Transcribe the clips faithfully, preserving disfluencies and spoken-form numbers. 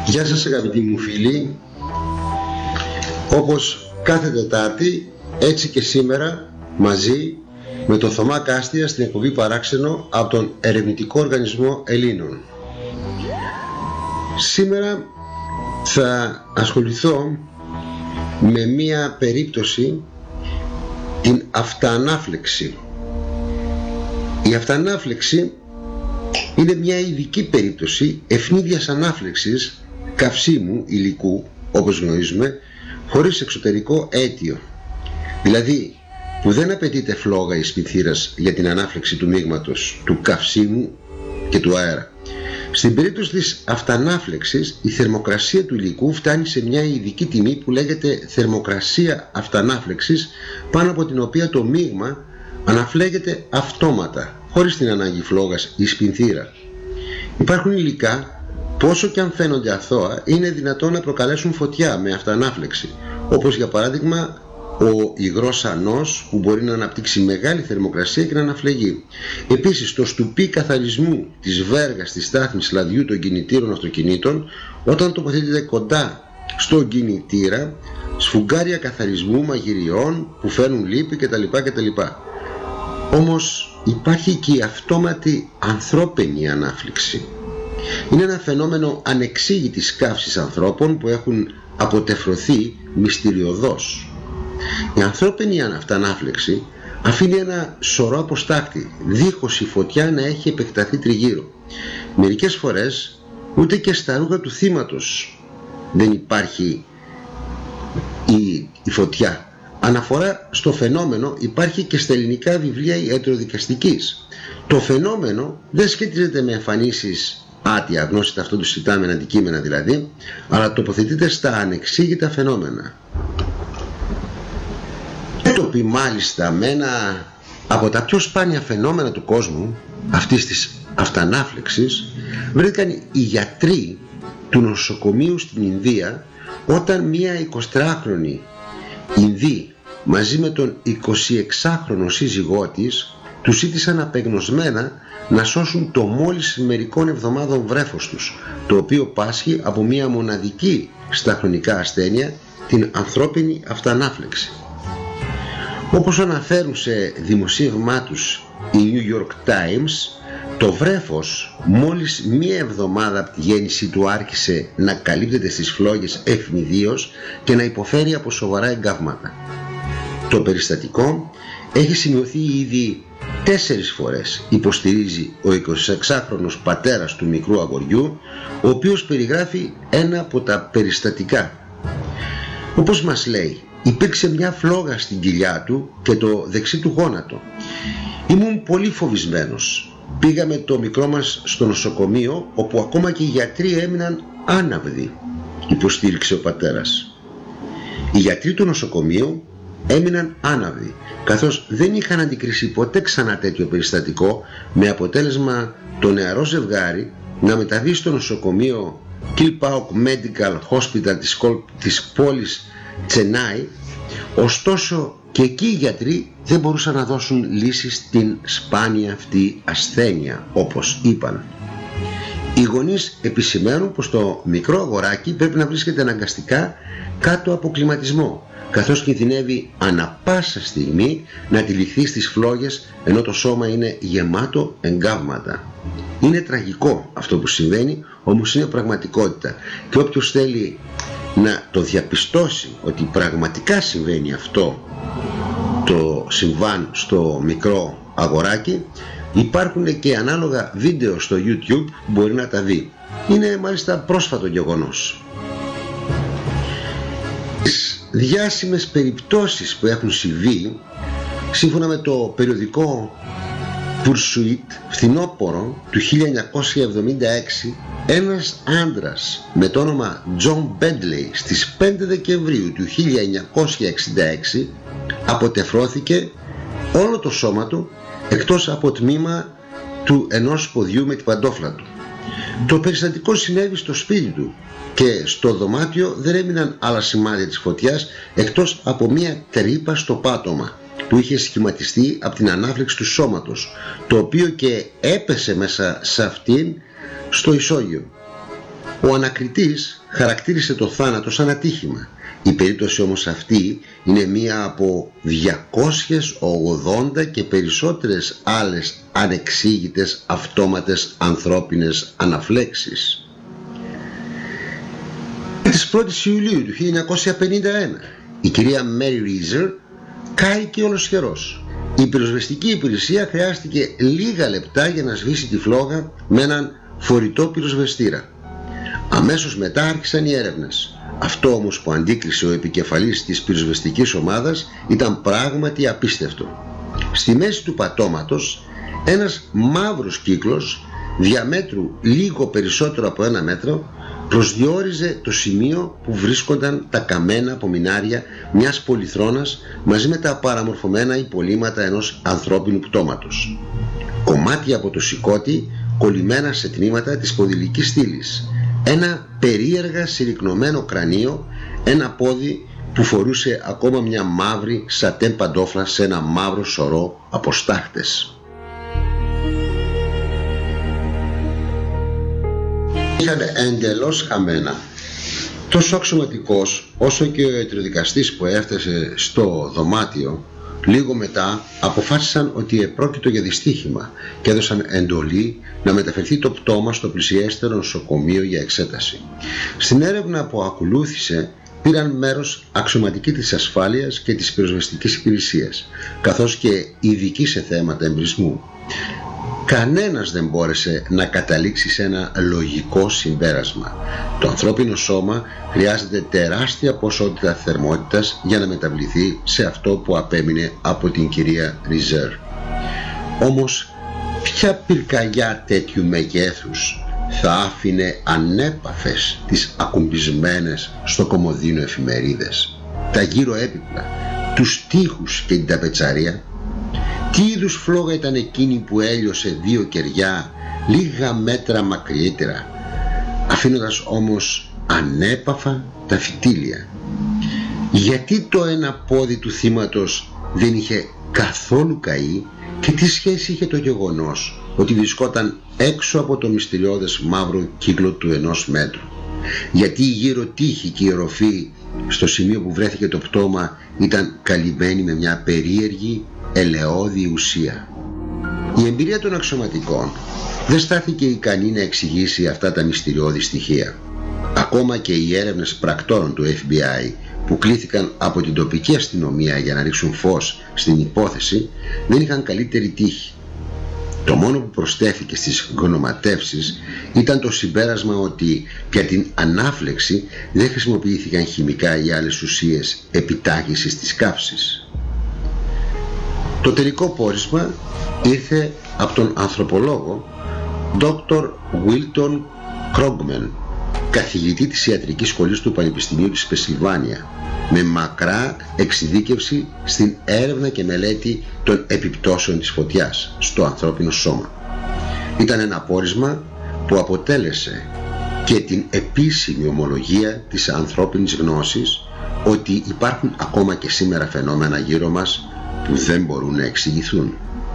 Γεια σας αγαπητοί μου φίλοι. Όπως κάθε Τετάρτη, έτσι και σήμερα, μαζί με τον Θωμά Κάστια στην εκπομπή Παράξενο από τον Ερευνητικό Οργανισμό Ελλήνων. Σήμερα θα ασχοληθώ με μία περίπτωση, την αυτανάφλεξη. Η αυτανάφλεξη είναι μια ειδική περίπτωση ευνίδιας ανάφλεξης καυσίμου υλικού, όπως γνωρίζουμε, χωρίς εξωτερικό αίτιο. Δηλαδή που δεν απαιτείται φλόγα ή σπιθήρας για την ανάφλεξη του μείγματος, του καυσίμου και του αέρα. Στην περίπτωση της αυτανάφλεξης, η θερμοκρασία του υλικού φτάνει σε μια ειδική τιμή που λέγεται θερμοκρασία αυτανάφλεξης, πάνω από την οποία το μείγμα αναφλέγεται αυτόματα, χωρίς την ανάγκη φλόγας ή σπινθήρα. Υπάρχουν υλικά που όσο και αν φαίνονται αθώα, είναι δυνατόν να προκαλέσουν φωτιά με αυτανάφλεξη, όπως για παράδειγμα ο υγρός ανός, που μπορεί να αναπτύξει μεγάλη θερμοκρασία και να αναφλεγεί. Επίσης, το στουπί καθαρισμού της βέργας της στάθμης λαδιού των κινητήρων αυτοκινήτων, όταν τοποθετείται κοντά στον κινητήρα, σφουγγάρια καθαρισμού μαγειριών που φέρνουν λύπη κτλ. κτλ. Όμως υπάρχει και η αυτόματη ανθρώπινη ανάφλεξη. Είναι ένα φαινόμενο ανεξήγητης καύσης ανθρώπων που έχουν αποτεφρωθεί μυστηριωδώς. Η ανθρώπινη αυτανάφλεξη αφήνει ένα σωρό αποστάκτη, δίχως η φωτιά να έχει επεκταθεί τριγύρω. Μερικές φορές ούτε και στα ρούχα του θύματος δεν υπάρχει η, η φωτιά. Αναφορά στο φαινόμενο υπάρχει και στα ελληνικά βιβλία ιατροδικαστικής. Το φαινόμενο δεν σχετίζεται με εμφανίσεις άτια, γνώση αυτό του συζητάμενα αντικείμενα δηλαδή, αλλά τοποθετείται στα ανεξήγητα φαινόμενα. Έτοποι μάλιστα με ένα από τα πιο σπάνια φαινόμενα του κόσμου, αυτής της αυτανάφλεξης, βρήκαν οι γιατροί του νοσοκομείου στην Ινδία, όταν μία εικοσιτριάχρονη Ινδή μαζί με τον εικοσιεξάχρονο σύζυγό της τους ζήτησαν απεγνωσμένα να σώσουν το μόλις μερικών εβδομάδων βρέφος τους, το οποίο πάσχει από μία μοναδική στα χρονικά ασθένεια, την ανθρώπινη αυτανάφλεξη. Όπως αναφέρουν σε δημοσίευμά τους οι New York Times, το βρέφος μόλις μία εβδομάδα από τη γέννηση του άρχισε να καλύπτεται στις φλόγες ευνηδίως και να υποφέρει από σοβαρά εγκάβματα. Το περιστατικό έχει σημειωθεί ήδη τέσσερις φορές, υποστηρίζει ο εικοσιεξάχρονος πατέρας του μικρού αγοριού, ο οποίος περιγράφει ένα από τα περιστατικά. Όπως μας λέει, υπήρξε μια φλόγα στην κοιλιά του και το δεξί του γόνατο. Ήμουν πολύ φοβισμένος. Πήγαμε το μικρό μας στο νοσοκομείο, όπου ακόμα και οι γιατροί έμειναν άναυδοι, υποστήριξε ο πατέρας. Οι γιατροί του νοσοκομείου έμειναν άναυδοι, καθώς δεν είχαν αντικρίσει ποτέ ξανά τέτοιο περιστατικό, με αποτέλεσμα το νεαρό ζευγάρι να μεταβεί στο νοσοκομείο Kilpauk Medical Hospital της, της πόλης Τσενάι. Ωστόσο και εκεί οι γιατροί δεν μπορούσαν να δώσουν λύση στην σπάνια αυτή ασθένεια, όπως είπαν. Οι γονείς επισημαίνουν πως το μικρό αγοράκι πρέπει να βρίσκεται αναγκαστικά κάτω από κλιματισμό, καθώς κινδυνεύει ανα πάσα στιγμή να τυλιχθεί στις φλόγες, ενώ το σώμα είναι γεμάτο εγκάβματα. Είναι τραγικό αυτό που συμβαίνει, όμως είναι πραγματικότητα, και όποιος θέλει να το διαπιστώσει ότι πραγματικά συμβαίνει αυτό το συμβάν στο μικρό αγοράκι, υπάρχουν και ανάλογα βίντεο στο YouTube που μπορεί να τα δει. Είναι μάλιστα πρόσφατο γεγονός. Τις διάσημες περιπτώσεις που έχουν συμβεί, σύμφωνα με το περιοδικό Pursuit, φθινόπωρο του χίλια εννιακόσια εβδομήντα έξι, ένας άντρας με το όνομα John Bentley στις πέντε Δεκεμβρίου του χίλια εννιακόσια εξήντα έξι αποτεφρώθηκε όλο το σώμα του, εκτός από τμήμα του ενός ποδιού με την παντόφλα του. Το περιστατικό συνέβη στο σπίτι του και στο δωμάτιο δεν έμειναν άλλα σημάδια της φωτιάς, εκτός από μία τρύπα στο πάτωμα που είχε σχηματιστεί από την ανάφλεξη του σώματος, το οποίο και έπεσε μέσα σε αυτήν στο ισόγειο. Ο ανακριτής χαρακτήρισε το θάνατο σαν ατύχημα. Η περίπτωση όμως αυτή είναι μία από διακόσιες ογδόντα και περισσότερες άλλες ανεξήγητες αυτόματες ανθρώπινες αναφλέξεις. Της πρώτης Ιουλίου του χίλια εννιακόσια πενήντα ένα η κυρία Μέρι Ρίζερ κάηκε ολοσχερός. Η πυροσβεστική υπηρεσία χρειάστηκε λίγα λεπτά για να σβήσει τη φλόγα με έναν φορητό πυροσβεστήρα. Αμέσως μετά άρχισαν οι έρευνες. Αυτό όμως που αντίκρισε ο επικεφαλής της πυροσβεστικής ομάδας ήταν πράγματι απίστευτο. Στη μέση του πατώματος ένας μαύρος κύκλος διαμέτρου λίγο περισσότερο από ένα μέτρο προσδιόριζε το σημείο που βρίσκονταν τα καμένα απομεινάρια μιας πολυθρόνας μαζί με τα παραμορφωμένα υπολείμματα ενός ανθρώπινου πτώματος. Κομμάτια από το σηκώτη κολλημένα σε τμήματα της ποδηλικής στήλης, ένα περίεργα συρρυκνωμένο κρανίο, ένα πόδι που φορούσε ακόμα μια μαύρη σατέν παντόφλα σε ένα μαύρο σωρό από στάχτες. Είχαν εντελώς χαμένα. Τόσο αξιωματικός όσο και ο ιατροδικαστής που έφτασε στο δωμάτιο λίγο μετά αποφάσισαν ότι επρόκειτο για δυστύχημα και έδωσαν εντολή να μεταφερθεί το πτώμα στο πλησιέστερο νοσοκομείο για εξέταση. Στην έρευνα που ακολούθησε πήραν μέρος αξιωματικοί της ασφάλειας και της πυροσβεστικής υπηρεσίας, καθώς και ειδικοί σε θέματα εμπρισμού. Κανένας δεν μπόρεσε να καταλήξει σε ένα λογικό συμπέρασμα. Το ανθρώπινο σώμα χρειάζεται τεράστια ποσότητα θερμότητας για να μεταβληθεί σε αυτό που απέμεινε από την κυρία Ριζέρ. Όμως, ποια πυρκαγιά τέτοιου μεγέθους θα άφηνε ανέπαφες τις ακουμπισμένες στο κομοδίνο εφημερίδες, τα γύρω έπιπλα, τους τοίχους και την ταπετσαρία? Τι είδους φλόγα ήταν εκείνη που έλειωσε δύο κεριά λίγα μέτρα μακριύτερα, αφήνοντας όμως ανέπαφα τα φυτίλια? Γιατί το ένα πόδι του θύματος δεν είχε καθόλου καεί και τι σχέση είχε το γεγονός ότι βρισκόταν έξω από το μυστηριώδες μαύρο κύκλο του ενός μέτρου? Γιατί η γύρω τύχη και η οροφή στο σημείο που βρέθηκε το πτώμα ήταν καλυμμένη με μια περίεργη ελαιώδη ουσία? Η εμπειρία των αξιωματικών δεν στάθηκε ικανή να εξηγήσει αυτά τα μυστηριώδη στοιχεία. Ακόμα και οι έρευνες πρακτόρων του Εφ Μπι Άι που κλήθηκαν από την τοπική αστυνομία για να ρίξουν φως στην υπόθεση δεν είχαν καλύτερη τύχη. Το μόνο που προστέθηκε στις γνωματεύσεις ήταν το συμπέρασμα ότι για την ανάφλεξη δεν χρησιμοποιήθηκαν χημικά ή άλλες ουσίες επιτάχυσης της καύσης. Το τελικό πόρισμα ήρθε από τον ανθρωπολόγο Δόκτωρ Βίλτον Κρόγμεν, καθηγητή της ιατρικής σχολής του Πανεπιστημίου της Πενσιλβάνια, με μακρά εξειδίκευση στην έρευνα και μελέτη των επιπτώσεων της φωτιάς στο ανθρώπινο σώμα. Ήταν ένα πόρισμα που αποτέλεσε και την επίσημη ομολογία της ανθρώπινης γνώσης ότι υπάρχουν ακόμα και σήμερα φαινόμενα γύρω μας που δεν μπορούν να εξηγηθούν.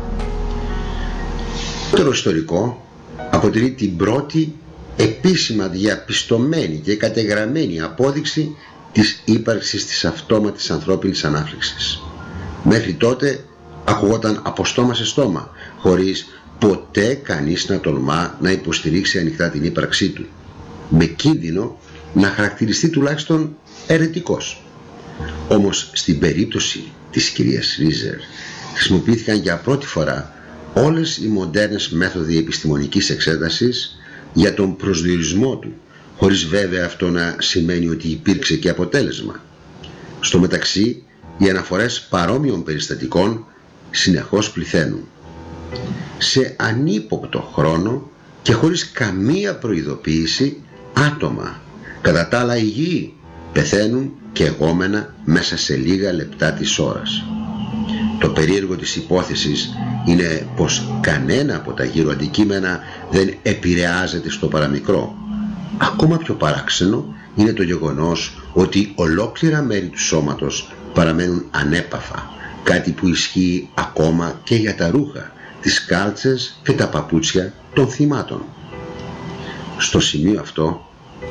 Το ιστορικό αποτελεί την πρώτη επίσημα διαπιστωμένη και κατεγραμμένη απόδειξη της ύπαρξης της αυτόματης ανθρώπινης ανάφλεξης. Μέχρι τότε ακουγόταν από στόμα σε στόμα, χωρίς ποτέ κανείς να τολμά να υποστηρίξει ανοιχτά την ύπαρξή του, με κίνδυνο να χαρακτηριστεί τουλάχιστον αιρετικός. Όμως στην περίπτωση της κυρίας Ριζέρ χρησιμοποιήθηκαν για πρώτη φορά όλες οι μοντέρνες μέθοδοι επιστημονικής εξέτασης για τον προσδιορισμό του, χωρίς βέβαια αυτό να σημαίνει ότι υπήρξε και αποτέλεσμα. Στο μεταξύ, οι αναφορές παρόμοιων περιστατικών συνεχώς πληθαίνουν. Σε ανύποπτο χρόνο και χωρίς καμία προειδοποίηση, άτομα, κατά τα άλλα υγιεί, πεθαίνουν και εγώμενα μέσα σε λίγα λεπτά της ώρας. Το περίεργο της υπόθεσης είναι πως κανένα από τα γύρω αντικείμενα δεν επηρεάζεται στο παραμικρό. Ακόμα πιο παράξενο είναι το γεγονός ότι ολόκληρα μέρη του σώματος παραμένουν ανέπαφα, κάτι που ισχύει ακόμα και για τα ρούχα, τις κάλτσες και τα παπούτσια των θυμάτων. Στο σημείο αυτό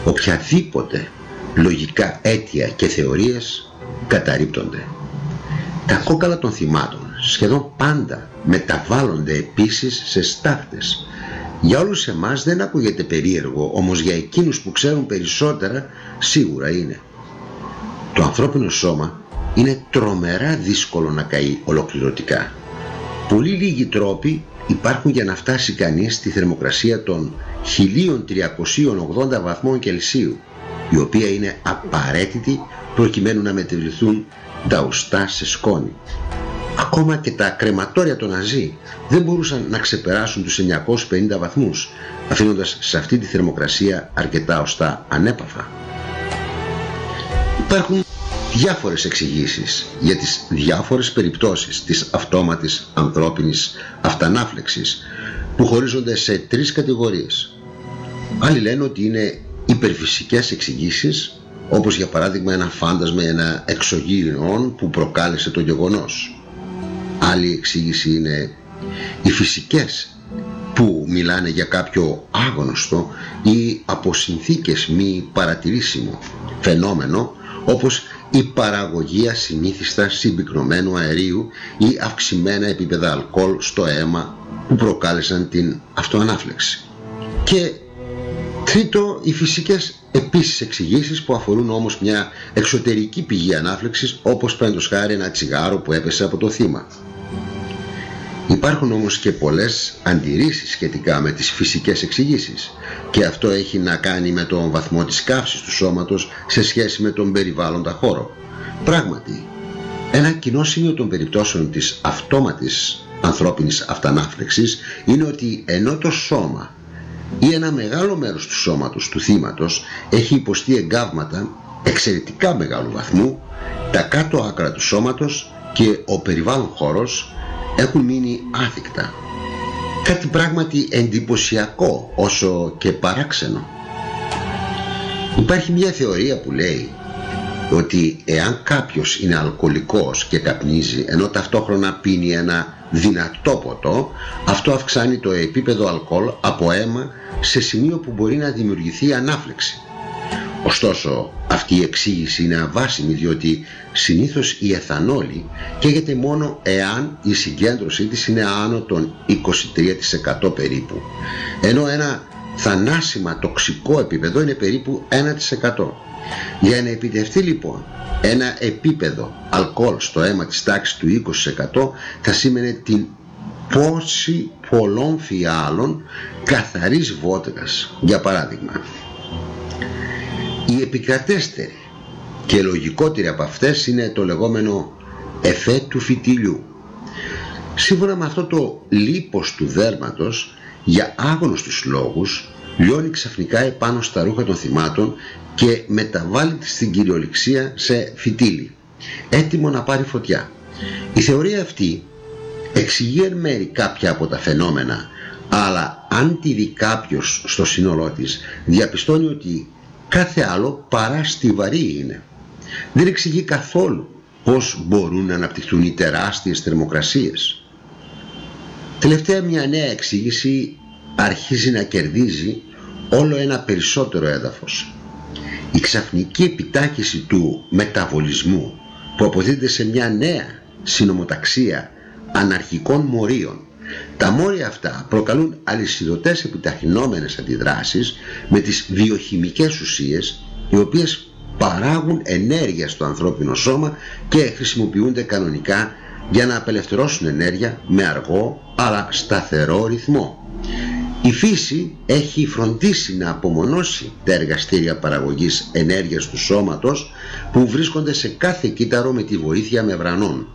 οποιαδήποτε λογικά αίτια και θεωρίες καταρρίπτονται. Τα κόκαλα των θυμάτων σχεδόν πάντα μεταβάλλονται επίσης σε στάχτες. Για όλους εμάς δεν ακούγεται περίεργο, όμως για εκείνους που ξέρουν περισσότερα σίγουρα είναι. Το ανθρώπινο σώμα είναι τρομερά δύσκολο να καεί ολοκληρωτικά. Πολύ λίγοι τρόποι υπάρχουν για να φτάσει κανείς στη θερμοκρασία των χίλια τριακόσια ογδόντα βαθμών Κελσίου, η οποία είναι απαραίτητη προκειμένου να μετεβληθούν τα οστά σε σκόνη. Ακόμα και τα κρεματόρια των Ναζί δεν μπορούσαν να ξεπεράσουν τους εννιακόσιους πενήντα βαθμούς, αφήνοντας σε αυτή τη θερμοκρασία αρκετά οστά ανέπαφα. Υπάρχουν διάφορες εξηγήσεις για τις διάφορες περιπτώσεις της αυτόματης ανθρώπινης αυτανάφλεξης, που χωρίζονται σε τρεις κατηγορίες. Άλλοι λένε ότι είναι υπερφυσικές εξηγήσεις, όπως για παράδειγμα ένα φάντασμα ή ένα εξωγήινο που προκάλεσε το γεγονός. Άλλη εξήγηση είναι οι φυσικές, που μιλάνε για κάποιο άγνωστο ή από συνθήκες μη παρατηρήσιμο φαινόμενο, όπως η παραγωγή ασυνήθιστα συμπυκνωμένου αερίου ή αυξημένα επίπεδα αλκοόλ στο αίμα που προκάλεσαν την αυτοανάφλεξη. Και τρίτο, οι φυσικές επίσης εξηγήσεις που αφορούν όμως μια εξωτερική πηγή ανάφλεξης, όπως παραδείγματος χάρη ένα τσιγάρο που έπεσε από το θύμα. Υπάρχουν όμως και πολλές αντιρρήσεις σχετικά με τις φυσικές εξηγήσεις, και αυτό έχει να κάνει με τον βαθμό της καύσης του σώματος σε σχέση με τον περιβάλλοντα χώρο. Πράγματι, ένα κοινό σημείο των περιπτώσεων της αυτόματης ανθρώπινης αυτανάφλεξης είναι ότι ενώ το σώμα ή ένα μεγάλο μέρος του σώματος του θύματος έχει υποστεί εγκάβματα εξαιρετικά μεγάλου βαθμού, τα κάτω άκρα του σώματος και ο περιβάλλον χώρος έχουν μείνει άθικτα. Κάτι πράγματι εντυπωσιακό όσο και παράξενο. Υπάρχει μια θεωρία που λέει ότι εάν κάποιος είναι αλκοολικός και καπνίζει ενώ ταυτόχρονα πίνει ένα δυνατό ποτό, αυτό αυξάνει το επίπεδο αλκοόλ από αίμα σε σημείο που μπορεί να δημιουργηθεί ανάφλεξη. Ωστόσο, αυτή η εξήγηση είναι αβάσιμη, διότι συνήθως η εθανόλη καίγεται μόνο εάν η συγκέντρωσή της είναι άνω των είκοσι τρία τοις εκατό περίπου, ενώ ένα θανάσιμα τοξικό επίπεδο είναι περίπου ένα τοις εκατό. Για να επιτευχθεί λοιπόν ένα επίπεδο αλκοόλ στο αίμα της τάξης του είκοσι τοις εκατό θα σήμαινε την πόση πολλών φιάλων καθαρής βότκας, για παράδειγμα. Η επικρατέστερη και λογικότερη από αυτές είναι το λεγόμενο εφέ του φυτιλιού. Σύμφωνα με αυτό, το λίπος του δέρματος για άγνωστους λόγους λιώνει ξαφνικά επάνω στα ρούχα των θυμάτων και μεταβάλλει στην κυριολεξία σε φυτίλι, έτοιμο να πάρει φωτιά. Η θεωρία αυτή εξηγεί εν μέρει κάποια από τα φαινόμενα, αλλά αν τη δει κάποιος στο σύνολό της, διαπιστώνει ότι κάθε άλλο παρά στιβαρή είναι. Δεν εξηγεί καθόλου πώς μπορούν να αναπτυχθούν οι τεράστιες θερμοκρασίες. Τελευταία, μια νέα εξήγηση αρχίζει να κερδίζει όλο ένα περισσότερο έδαφος. Η ξαφνική επιτάχυση του μεταβολισμού, που αποδίδεται σε μια νέα συνομοταξία αναρχικών μορίων. Τα μόρια αυτά προκαλούν αλυσιδωτές επιταχυνόμενες αντιδράσεις με τις βιοχημικές ουσίες, οι οποίες παράγουν ενέργεια στο ανθρώπινο σώμα και χρησιμοποιούνται κανονικά για να απελευθερώσουν ενέργεια με αργό αλλά σταθερό ρυθμό. Η φύση έχει φροντίσει να απομονώσει τα εργαστήρια παραγωγής ενέργειας του σώματος, που βρίσκονται σε κάθε κύτταρο με τη βοήθεια μεμβρανών.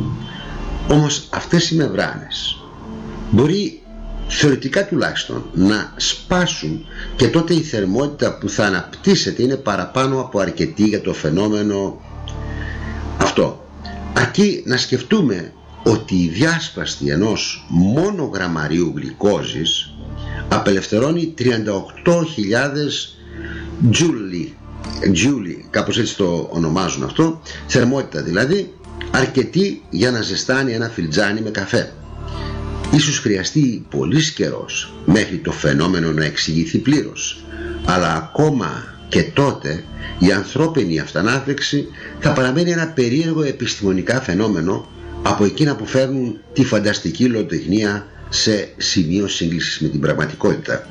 Όμως αυτές οι μεμβράνες μπορεί, θεωρητικά τουλάχιστον, να σπάσουν, και τότε η θερμότητα που θα αναπτύσσεται είναι παραπάνω από αρκετή για το φαινόμενο αυτό. Αρκεί να σκεφτούμε ότι η διάσπαστη ενός μόνο γραμμαρίου γλυκόζης απελευθερώνει τριάντα οκτώ χιλιάδες τζούλι, τζούλι, κάπως έτσι το ονομάζουν αυτό, θερμότητα δηλαδή, αρκετή για να ζεστάνει ένα φιλτζάνι με καφέ. Ίσως χρειαστεί πολύς καιρός μέχρι το φαινόμενο να εξηγηθεί πλήρως, αλλά ακόμα και τότε η ανθρώπινη αυτανάφλεξη θα παραμένει ένα περίεργο επιστημονικά φαινόμενο από εκείνα που φέρνουν τη φανταστική λογοτεχνία σε σημείο σύγκλησης με την πραγματικότητα.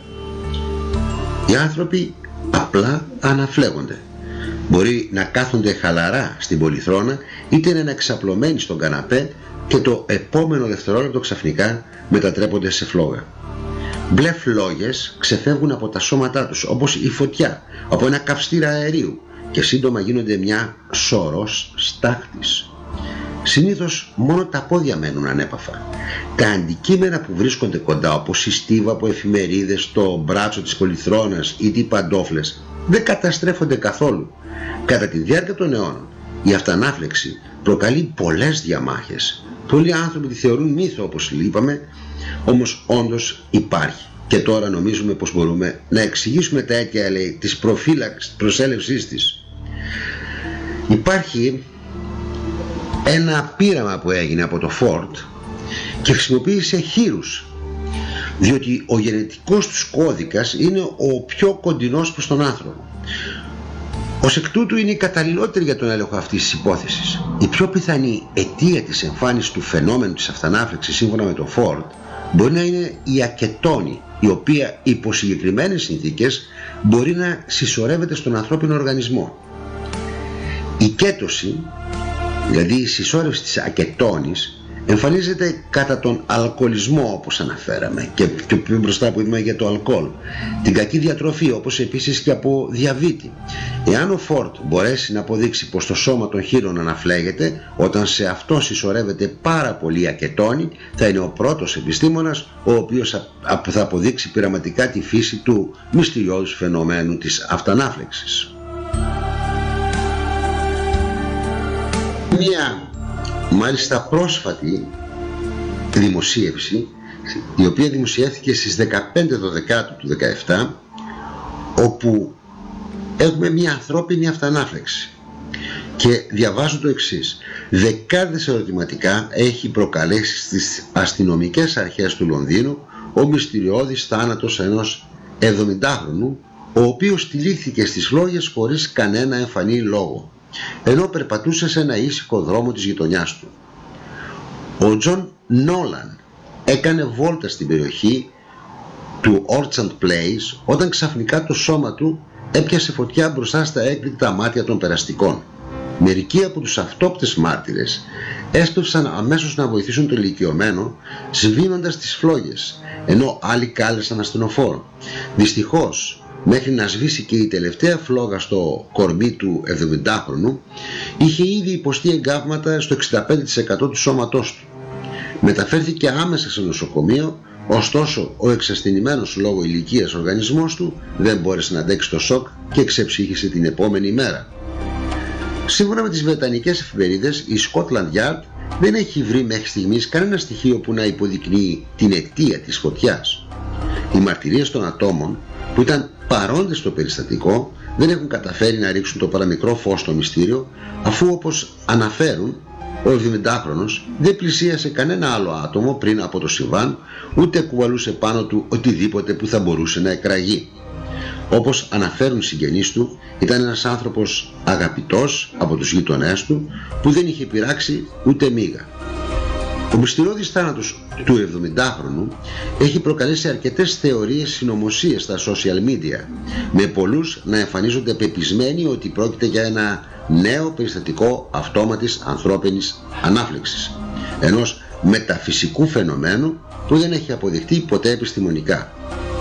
Οι άνθρωποι απλά αναφλέγονται. Μπορεί να κάθονται χαλαρά στην πολυθρόνα, είτε να είναι εξαπλωμένοι στον καναπέ και το επόμενο δευτερόλεπτο ξαφνικά μετατρέπονται σε φλόγα. Μπλε φλόγες ξεφεύγουν από τα σώματά τους όπως η φωτιά από ένα καυστήρα αερίου και σύντομα γίνονται μια σωρός στάχτης. Συνήθως μόνο τα πόδια μένουν ανέπαφα. Τα αντικείμενα που βρίσκονται κοντά, όπως η στίβα από εφημερίδες, το μπράτσο της πολυθρόνας ή οι παντόφλες, δεν καταστρέφονται καθόλου. Κατά τη διάρκεια των αιώνων η αυτανάφλεξη προκαλεί πολλές διαμάχες. Πολλοί άνθρωποι τη θεωρούν μύθο, όπως είπαμε, όμως όντως υπάρχει. Και τώρα νομίζουμε πως μπορούμε να εξηγήσουμε τα αίτια, λέει, της προφύλαξης, προσέλευσής της. Υπάρχει ένα πείραμα που έγινε από το Φόρτ και χρησιμοποίησε χήρους, διότι ο γενετικός τους κώδικας είναι ο πιο κοντινός προς τον άνθρωπο. Ως εκ τούτου είναι η καταλληλότερη για τον έλεγχο αυτής της υπόθεσης. Η πιο πιθανή αιτία της εμφάνισης του φαινόμενου της αυτανάφλεξης, σύμφωνα με τον Φόρτ, μπορεί να είναι η ακετόνη, η οποία υπό συγκεκριμένες συνθήκες μπορεί να συσσωρεύεται στον ανθρώπινο οργανισμό. Η κέτωση, δηλαδή η συσσόρευση της ακετόνης, εμφανίζεται κατά τον αλκοολισμό, όπως αναφέραμε, και πιο μπροστά που είπαμε για το αλκοόλ, την κακή διατροφή, όπως επίσης και από διαβήτη. Εάν ο Φόρτ μπορέσει να αποδείξει πως το σώμα των χήρων αναφλέγεται όταν σε αυτό συσσωρεύεται πάρα πολύ ακετόνη, θα είναι ο πρώτος επιστήμονας ο οποίος θα αποδείξει πειραματικά τη φύση του μυστηριώδους φαινομένου της αυτανάφλεξης. Μια μάλιστα πρόσφατη δημοσίευση, η οποία δημοσιεύθηκε στις δεκαπέντε Δεκάτου του δεκαεπτά, όπου έχουμε μια ανθρώπινη αυτανάφλεξη και διαβάζω το εξής: δεκάδες ερωτηματικά έχει προκαλέσει στις αστυνομικές αρχές του Λονδίνου ο μυστηριώδης θάνατος ενός εβδομηντάχρονου, ο οποίος τυλίχθηκε στις φλόγες χωρίς κανένα εμφανή λόγο, ενώ περπατούσε σε ένα ήσυχο δρόμο της γειτονιάς του. Ο Τζον Νόλαν έκανε βόλτα στην περιοχή του Orchard Place όταν ξαφνικά το σώμα του έπιασε φωτιά μπροστά στα έκπληκτα μάτια των περαστικών. Μερικοί από τους αυτόπτες μάρτυρες έσπευσαν αμέσως να βοηθήσουν το ηλικιωμένο, σβήνοντας τις φλόγες, ενώ άλλοι κάλεσαν ασθενοφόρο. Δυστυχώς, μέχρι να σβήσει και η τελευταία φλόγα στο κορμί του εβδομηντάχρονου, είχε ήδη υποστεί εγκάβματα στο εξήντα πέντε τοις εκατό του σώματός του. Μεταφέρθηκε άμεσα σε νοσοκομείο, ωστόσο ο εξασθενημένος λόγω ηλικίας οργανισμός του δεν μπόρεσε να αντέξει το σοκ και ξεψύχησε την επόμενη μέρα. Σύμφωνα με τις βρετανικές εφημερίδες, η Scotland Yard δεν έχει βρει μέχρι στιγμής κανένα στοιχείο που να υποδεικνύει την αιτία της φωτιάς. Οι μαρτυρίες των ατόμων που ήταν παρόντες στο περιστατικό δεν έχουν καταφέρει να ρίξουν το παραμικρό φως στο μυστήριο, αφού, όπως αναφέρουν, ο εβδομηντάχρονος δεν πλησίασε κανένα άλλο άτομο πριν από το συμβάν, ούτε κουβαλούσε πάνω του οτιδήποτε που θα μπορούσε να εκραγεί. Όπως αναφέρουν οι συγγενείς του, ήταν ένας άνθρωπος αγαπητός από τους γείτονές του, που δεν είχε πειράξει ούτε μίγα. Ο μυστηριώδης θάνατος του εβδομηντάχρονου έχει προκαλέσει αρκετές θεωρίες συνωμοσίες στα social media, με πολλούς να εμφανίζονται πεπισμένοι ότι πρόκειται για ένα νέο περιστατικό αυτόματης ανθρώπινης ανάφλεξης, ενός μεταφυσικού φαινομένου που δεν έχει αποδειχτεί ποτέ επιστημονικά.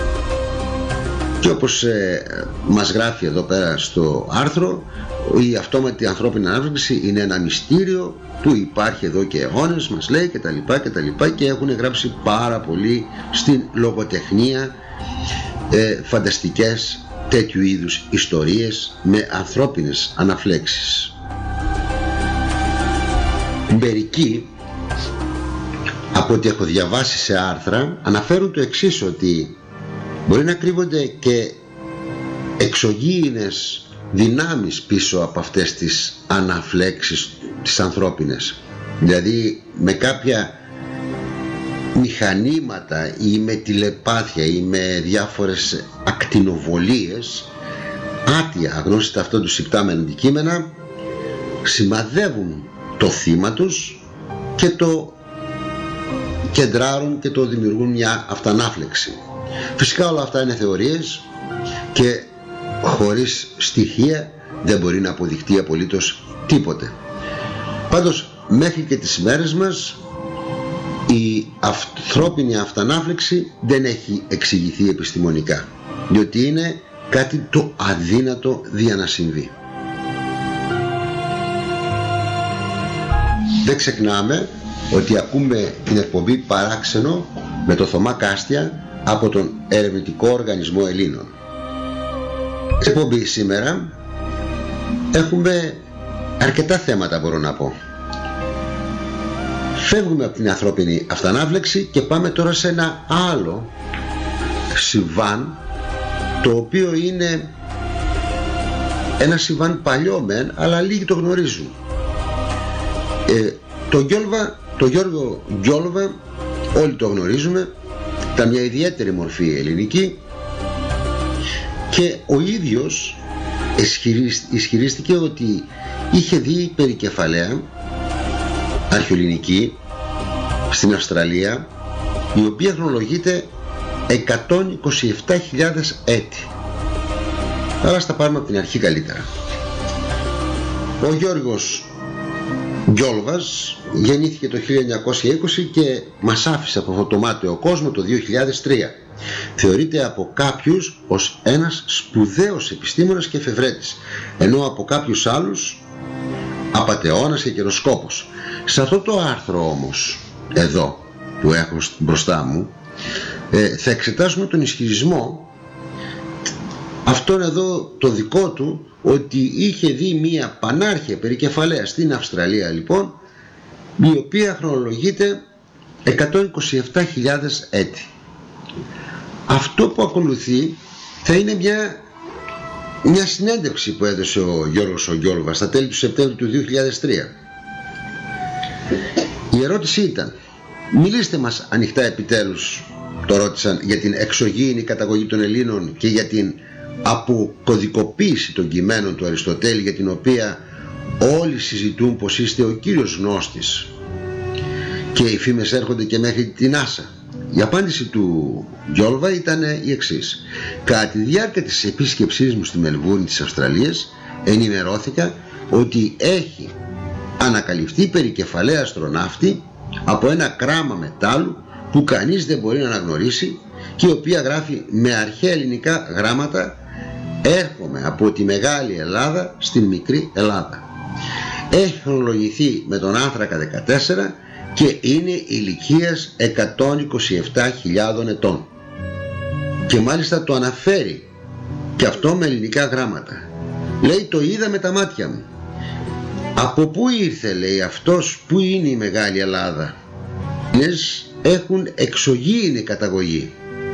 Και όπως ε, μας γράφει εδώ πέρα στο άρθρο, η αυτόματη ανθρώπινη ανάφλεξη είναι ένα μυστήριο που υπάρχει εδώ και αιώνες, μας λέει, και τα λοιπά και τα λοιπά, και έχουν γράψει πάρα πολύ στην λογοτεχνία ε, φανταστικές τέτοιου είδους ιστορίες με ανθρώπινες αναφλέξεις. Μερικοί, από ό,τι έχω διαβάσει σε άρθρα, αναφέρουν το εξής, ότι μπορεί να κρύβονται και εξωγήινες δυνάμεις πίσω από αυτές τις αναφλέξεις τις ανθρώπινες. Δηλαδή με κάποια μηχανήματα ή με τηλεπάθεια ή με διάφορες ακτινοβολίες άτια αγνώστητα αυτών του υπτάμενα αντικείμενα σημαδεύουν το θύμα τους και το κεντράρουν και το δημιουργούν μια αυτανάφλεξη. Φυσικά όλα αυτά είναι θεωρίες και χωρίς στοιχεία δεν μπορεί να αποδειχτεί απολύτως τίποτε. Πάντως μέχρι και τις μέρες μας η ανθρώπινη αυτανάφλεξη δεν έχει εξηγηθεί επιστημονικά, διότι είναι κάτι το αδύνατο δια να συμβεί. Δεν ξεχνάμε ότι ακούμε την εκπομπή Παράξενο με το Θωμά Κάστια από τον Ερευνητικό Οργανισμό Ελλήνων. Στην εκπομπή σήμερα έχουμε αρκετά θέματα, μπορώ να πω. Φεύγουμε από την ανθρώπινη αυτανάφλεξη και πάμε τώρα σε ένα άλλο συμβάν, το οποίο είναι ένα συμβάν παλιό μεν, αλλά λίγοι το γνωρίζουν. Ε, το, Γιόλβα, το Γιώργο Γιόλβα όλοι το γνωρίζουμε, ήταν μια ιδιαίτερη μορφή ελληνική και ο ίδιος ισχυρίστηκε ότι είχε δει περικεφαλαία αρχαιοελληνική στην Αυστραλία, η οποία χρονολογείται εκατόν είκοσι επτά χιλιάδες έτη. Αλλά στα πάρουμε από την αρχή καλύτερα. Ο Γιώργος Γιόλβας γεννήθηκε το χίλια εννιακόσια είκοσι και μας άφησε από αυτό το μάταιο κόσμο το δύο χιλιάδες τρία. Θεωρείται από κάποιους ως ένας σπουδαίος επιστήμονας και εφευρέτης, ενώ από κάποιους άλλους απατεώνας και καιροσκόπος. Σε αυτό το άρθρο όμως, εδώ που έχω μπροστά μου, ε, θα εξετάσουμε τον ισχυρισμό αυτόν εδώ το δικό του, ότι είχε δει μία πανάρχια περικεφαλαία στην Αυστραλία λοιπόν, η οποία χρονολογείται εκατόν είκοσι επτά χιλιάδες έτη. Αυτό που ακολουθεί θα είναι μια, μια συνέντευξη που έδωσε ο Γιώργος ο Γιόλβας στα τέλη του Σεπτέμβρη του δύο χιλιάδες τρία. Η ερώτηση ήταν: μιλήστε μας ανοιχτά επιτέλους, το ρώτησαν, για την εξωγήινη καταγωγή των Ελλήνων και για την αποκωδικοποίηση των κειμένων του Αριστοτέλη, για την οποία όλοι συζητούν πως είστε ο κύριος γνώστης και οι φήμες έρχονται και μέχρι την Άσα. Η απάντηση του Γιόλβα ήταν η εξής: κατά τη διάρκεια της επίσκεψής μου στη Μελβούρνη της Αυστραλίας ενημερώθηκα ότι έχει ανακαλυφθεί περικεφαλαία αστροναύτη από ένα κράμα μετάλλου που κανείς δεν μπορεί να αναγνωρίσει και η οποία γράφει με αρχαία ελληνικά γράμματα: έρχομαι από τη Μεγάλη Ελλάδα στην Μικρή Ελλάδα. Έχει χρονολογηθεί με τον άνθρακα δεκατέσσερα και είναι ηλικίας εκατόν είκοσι επτά χιλιάδων ετών. Και μάλιστα το αναφέρει και αυτό με ελληνικά γράμματα. Λέει: το είδα με τα μάτια μου. Από πού ήρθε, λέει, αυτός, πού είναι η Μεγάλη Ελλάδα? Έχουν εξωγήινη καταγωγή.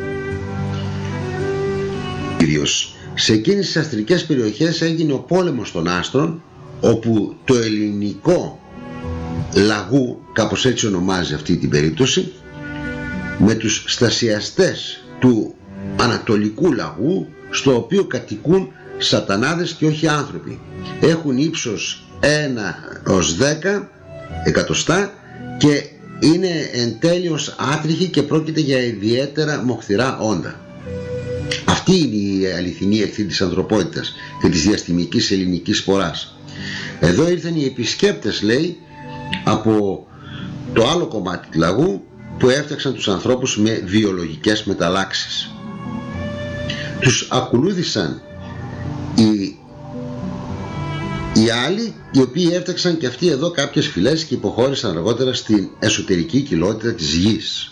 Κυρίως σε εκείνες τις αστρικές περιοχές έγινε ο πόλεμος των άστρων, όπου το ελληνικό λαγού, κάπως έτσι ονομάζει αυτή την περίπτωση, με τους στασιαστές του ανατολικού λαγού, στο οποίο κατοικούν σατανάδες και όχι άνθρωποι. Έχουν ύψος ένα ως δέκα εκατοστά και είναι εν τέλειος άτριχοι και πρόκειται για ιδιαίτερα μοχθηρά όντα. Αυτή είναι η αληθινή εχθρή της ανθρωπότητας και της διαστημικής ελληνικής σποράς. Εδώ ήρθαν οι επισκέπτες, λέει, από το άλλο κομμάτι του λαγού, που έφτιαξαν τους ανθρώπους με βιολογικές μεταλλάξεις. Τους ακολούθησαν οι, οι άλλοι, οι οποίοι έφτιαξαν και αυτοί εδώ κάποιες φυλές και υποχώρησαν αργότερα στην εσωτερική κοιλότητα της γης.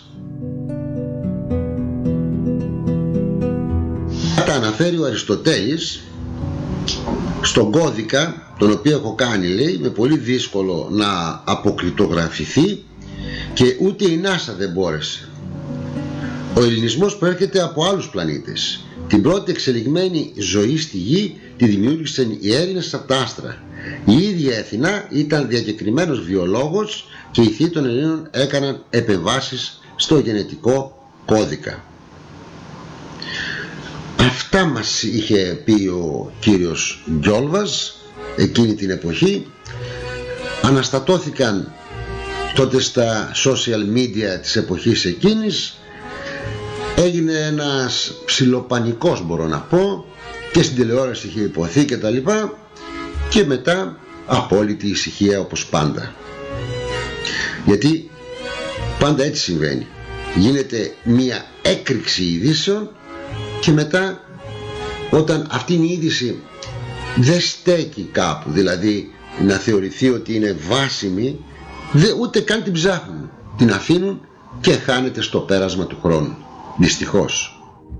Τα αναφέρει ο Αριστοτέλης στον κώδικα, τον οποίο έχω κάνει, λέει, με πολύ δύσκολο να αποκριτογραφηθεί και ούτε η NASA δεν μπόρεσε. Ο ελληνισμός προέρχεται από άλλους πλανήτες. Την πρώτη εξελιγμένη ζωή στη γη τη δημιούργησαν οι Έλληνες από τα άστρα. Η ίδια η Αθηνά ήταν διακεκριμένος βιολόγος και οι θείοι των Ελλήνων έκαναν επεμβάσεις στο γενετικό κώδικα. Αυτά μας είχε πει ο κύριος Γκιόλβας εκείνη την εποχή. Αναστατώθηκαν τότε στα social media της εποχής εκείνης. Έγινε ένας ψιλοπανικός, μπορώ να πω, και στην τηλεόραση είχε υποθεί και τα λοιπά, και μετά απόλυτη ησυχία όπως πάντα. Γιατί πάντα έτσι συμβαίνει. Γίνεται μία έκρηξη ειδήσεων και μετά, όταν αυτή η είδηση δεν στέκει κάπου, δηλαδή να θεωρηθεί ότι είναι βάσιμη, δε, ούτε καν την ψάχνουν, την αφήνουν και χάνεται στο πέρασμα του χρόνου, δυστυχώς.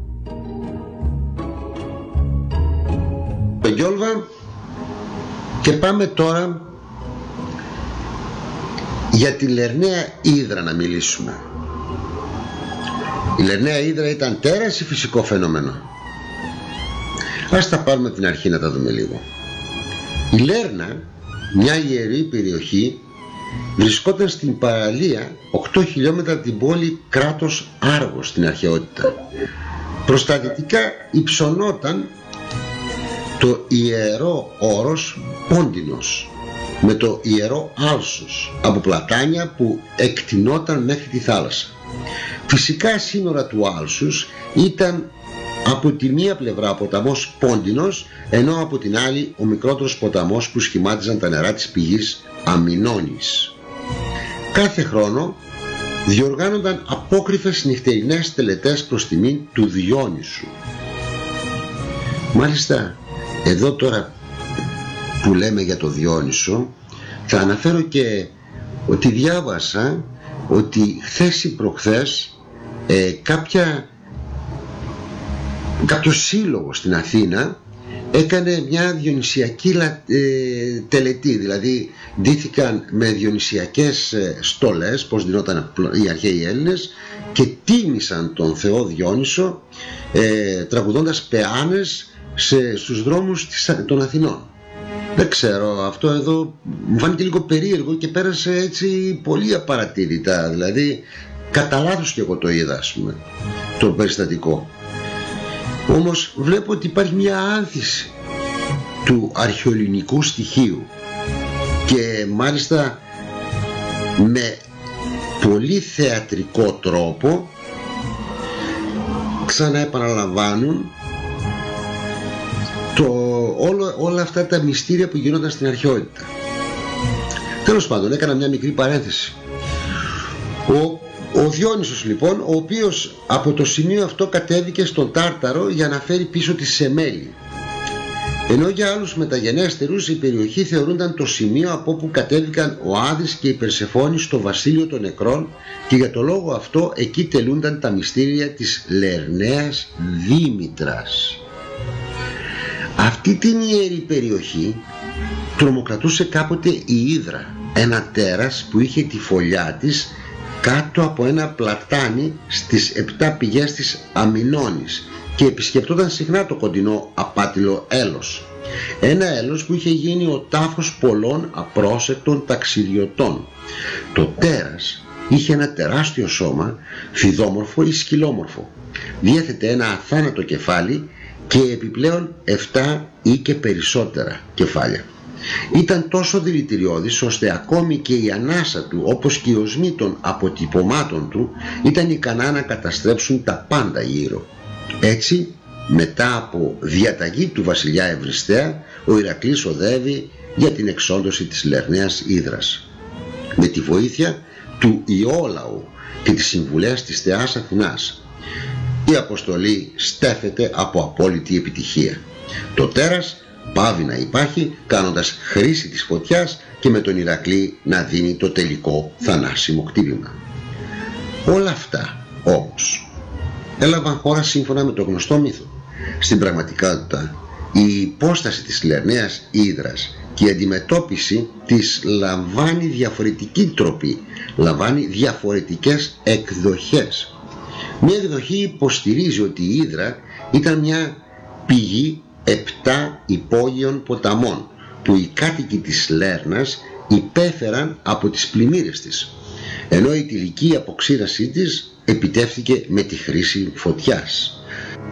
Το Γκιόλβα. Και πάμε τώρα για τη Λερναία Ύδρα να μιλήσουμε. Η Λερναία Ύδρα ήταν τέρας ή φυσικό φαινόμενο? Ας τα πάρουμε την αρχή να τα δούμε λίγο. Η Λέρνα, μια ιερή περιοχή, βρισκόταν στην παραλία οκτώ χιλιόμετρα από την πόλη κράτος Άργος στην αρχαιότητα. Προς τα δυτικά υψωνόταν το ιερό όρος Πόντινος με το ιερό Άλσος από πλατάνια που εκτινόταν μέχρι τη θάλασσα. Φυσικά σύνορα του Άλσους ήταν από τη μία πλευρά ο ποταμός Πόντινος, ενώ από την άλλη ο μικρότερος ποταμός που σχημάτιζαν τα νερά της πηγής Αμινώνης. Κάθε χρόνο διοργάνονταν απόκριφες νυχτερινές τελετές προς τιμήν του Διόνυσου. Μάλιστα, εδώ τώρα που λέμε για το Διόνυσο, θα αναφέρω και ότι διάβασα ότι χθες ή προχθές ε, κάποια, κάποιος σύλλογος στην Αθήνα έκανε μια διονυσιακή ε, τελετή, δηλαδή ντύθηκαν με διονυσιακές ε, στολές, πως ντυνόταν οι αρχαίοι Έλληνες, και τίμησαν τον Θεό Διόνυσο ε, τραγουδώντας πεάνες σε, στους δρόμους της, των Αθηνών. Δεν ξέρω, αυτό εδώ μου φάνηκε λίγο περίεργο και πέρασε έτσι πολύ απαρατήρητα, δηλαδή κατά λάθος και εγώ το είδα, ας πούμε, το περιστατικό. Όμως βλέπω ότι υπάρχει μια άνθηση του αρχαιοελληνικού στοιχείου και μάλιστα με πολύ θεατρικό τρόπο ξαναεπαναλαμβάνουν το, όλο, όλα αυτά τα μυστήρια που γινόταν στην αρχαιότητα. Τέλος πάντων, έκανα μια μικρή παρένθεση. Ο, ο Διόνυσος λοιπόν, ο οποίος από το σημείο αυτό κατέβηκε στον Τάρταρο για να φέρει πίσω τη Σεμέλη, ενώ για άλλους μεταγενέστερους η περιοχή θεωρούνταν το σημείο από όπου κατέβηκαν ο Άδης και η Περσεφόνη στο βασίλειο των νεκρών, και για το λόγο αυτό εκεί τελούνταν τα μυστήρια της Λερναίας Δήμητρας. Αυτή την ιερή περιοχή τρομοκρατούσε κάποτε η Ύδρα, ένα τέρας που είχε τη φωλιά της κάτω από ένα πλατάνι στις επτά πηγές της Αμινώνης και επισκεπτόταν συχνά το κοντινό απάτηλο έλος. Ένα έλος που είχε γίνει ο τάφος πολλών απρόσεκτων ταξιδιωτών. Το τέρας είχε ένα τεράστιο σώμα, φιδόμορφο ή σκυλόμορφο. Διέθετε ένα αθάνατο κεφάλι και επιπλέον εφτά ή και περισσότερα κεφάλια. Ήταν τόσο δηλητηριώδης ώστε ακόμη και η ανάσα του, όπως και οι οσμοί των αποτυπωμάτων του, ήταν ικανά να καταστρέψουν τα πάντα γύρω. Έτσι, μετά από διαταγή του βασιλιά Ευριστέα, ο Ηρακλής οδεύει για την εξόντωση της Λερναίας Ύδρας. Με τη βοήθεια του Ιόλαου και τις συμβουλές της θεάς Αθηνάς, η αποστολή στέφεται από απόλυτη επιτυχία. Το τέρας πάβει να υπάρχει, κάνοντας χρήση της φωτιάς και με τον Ηρακλή να δίνει το τελικό θανάσιμο κτύπημα. Όλα αυτά όμως έλαβαν χώρα σύμφωνα με το γνωστό μύθο. Στην πραγματικότητα η υπόσταση της Λερναίας Ύδρας και η αντιμετώπιση της λαμβάνει διαφορετική τροπή, λαμβάνει διαφορετικές εκδοχές. Μια εκδοχή υποστηρίζει ότι η Ύδρα ήταν μια πηγή επτά υπόγειων ποταμών που οι κάτοικοι της Λέρνας υπέφεραν από τις πλημμύρες της, ενώ η τελική αποξήρασή της επιτεύχθηκε με τη χρήση φωτιάς.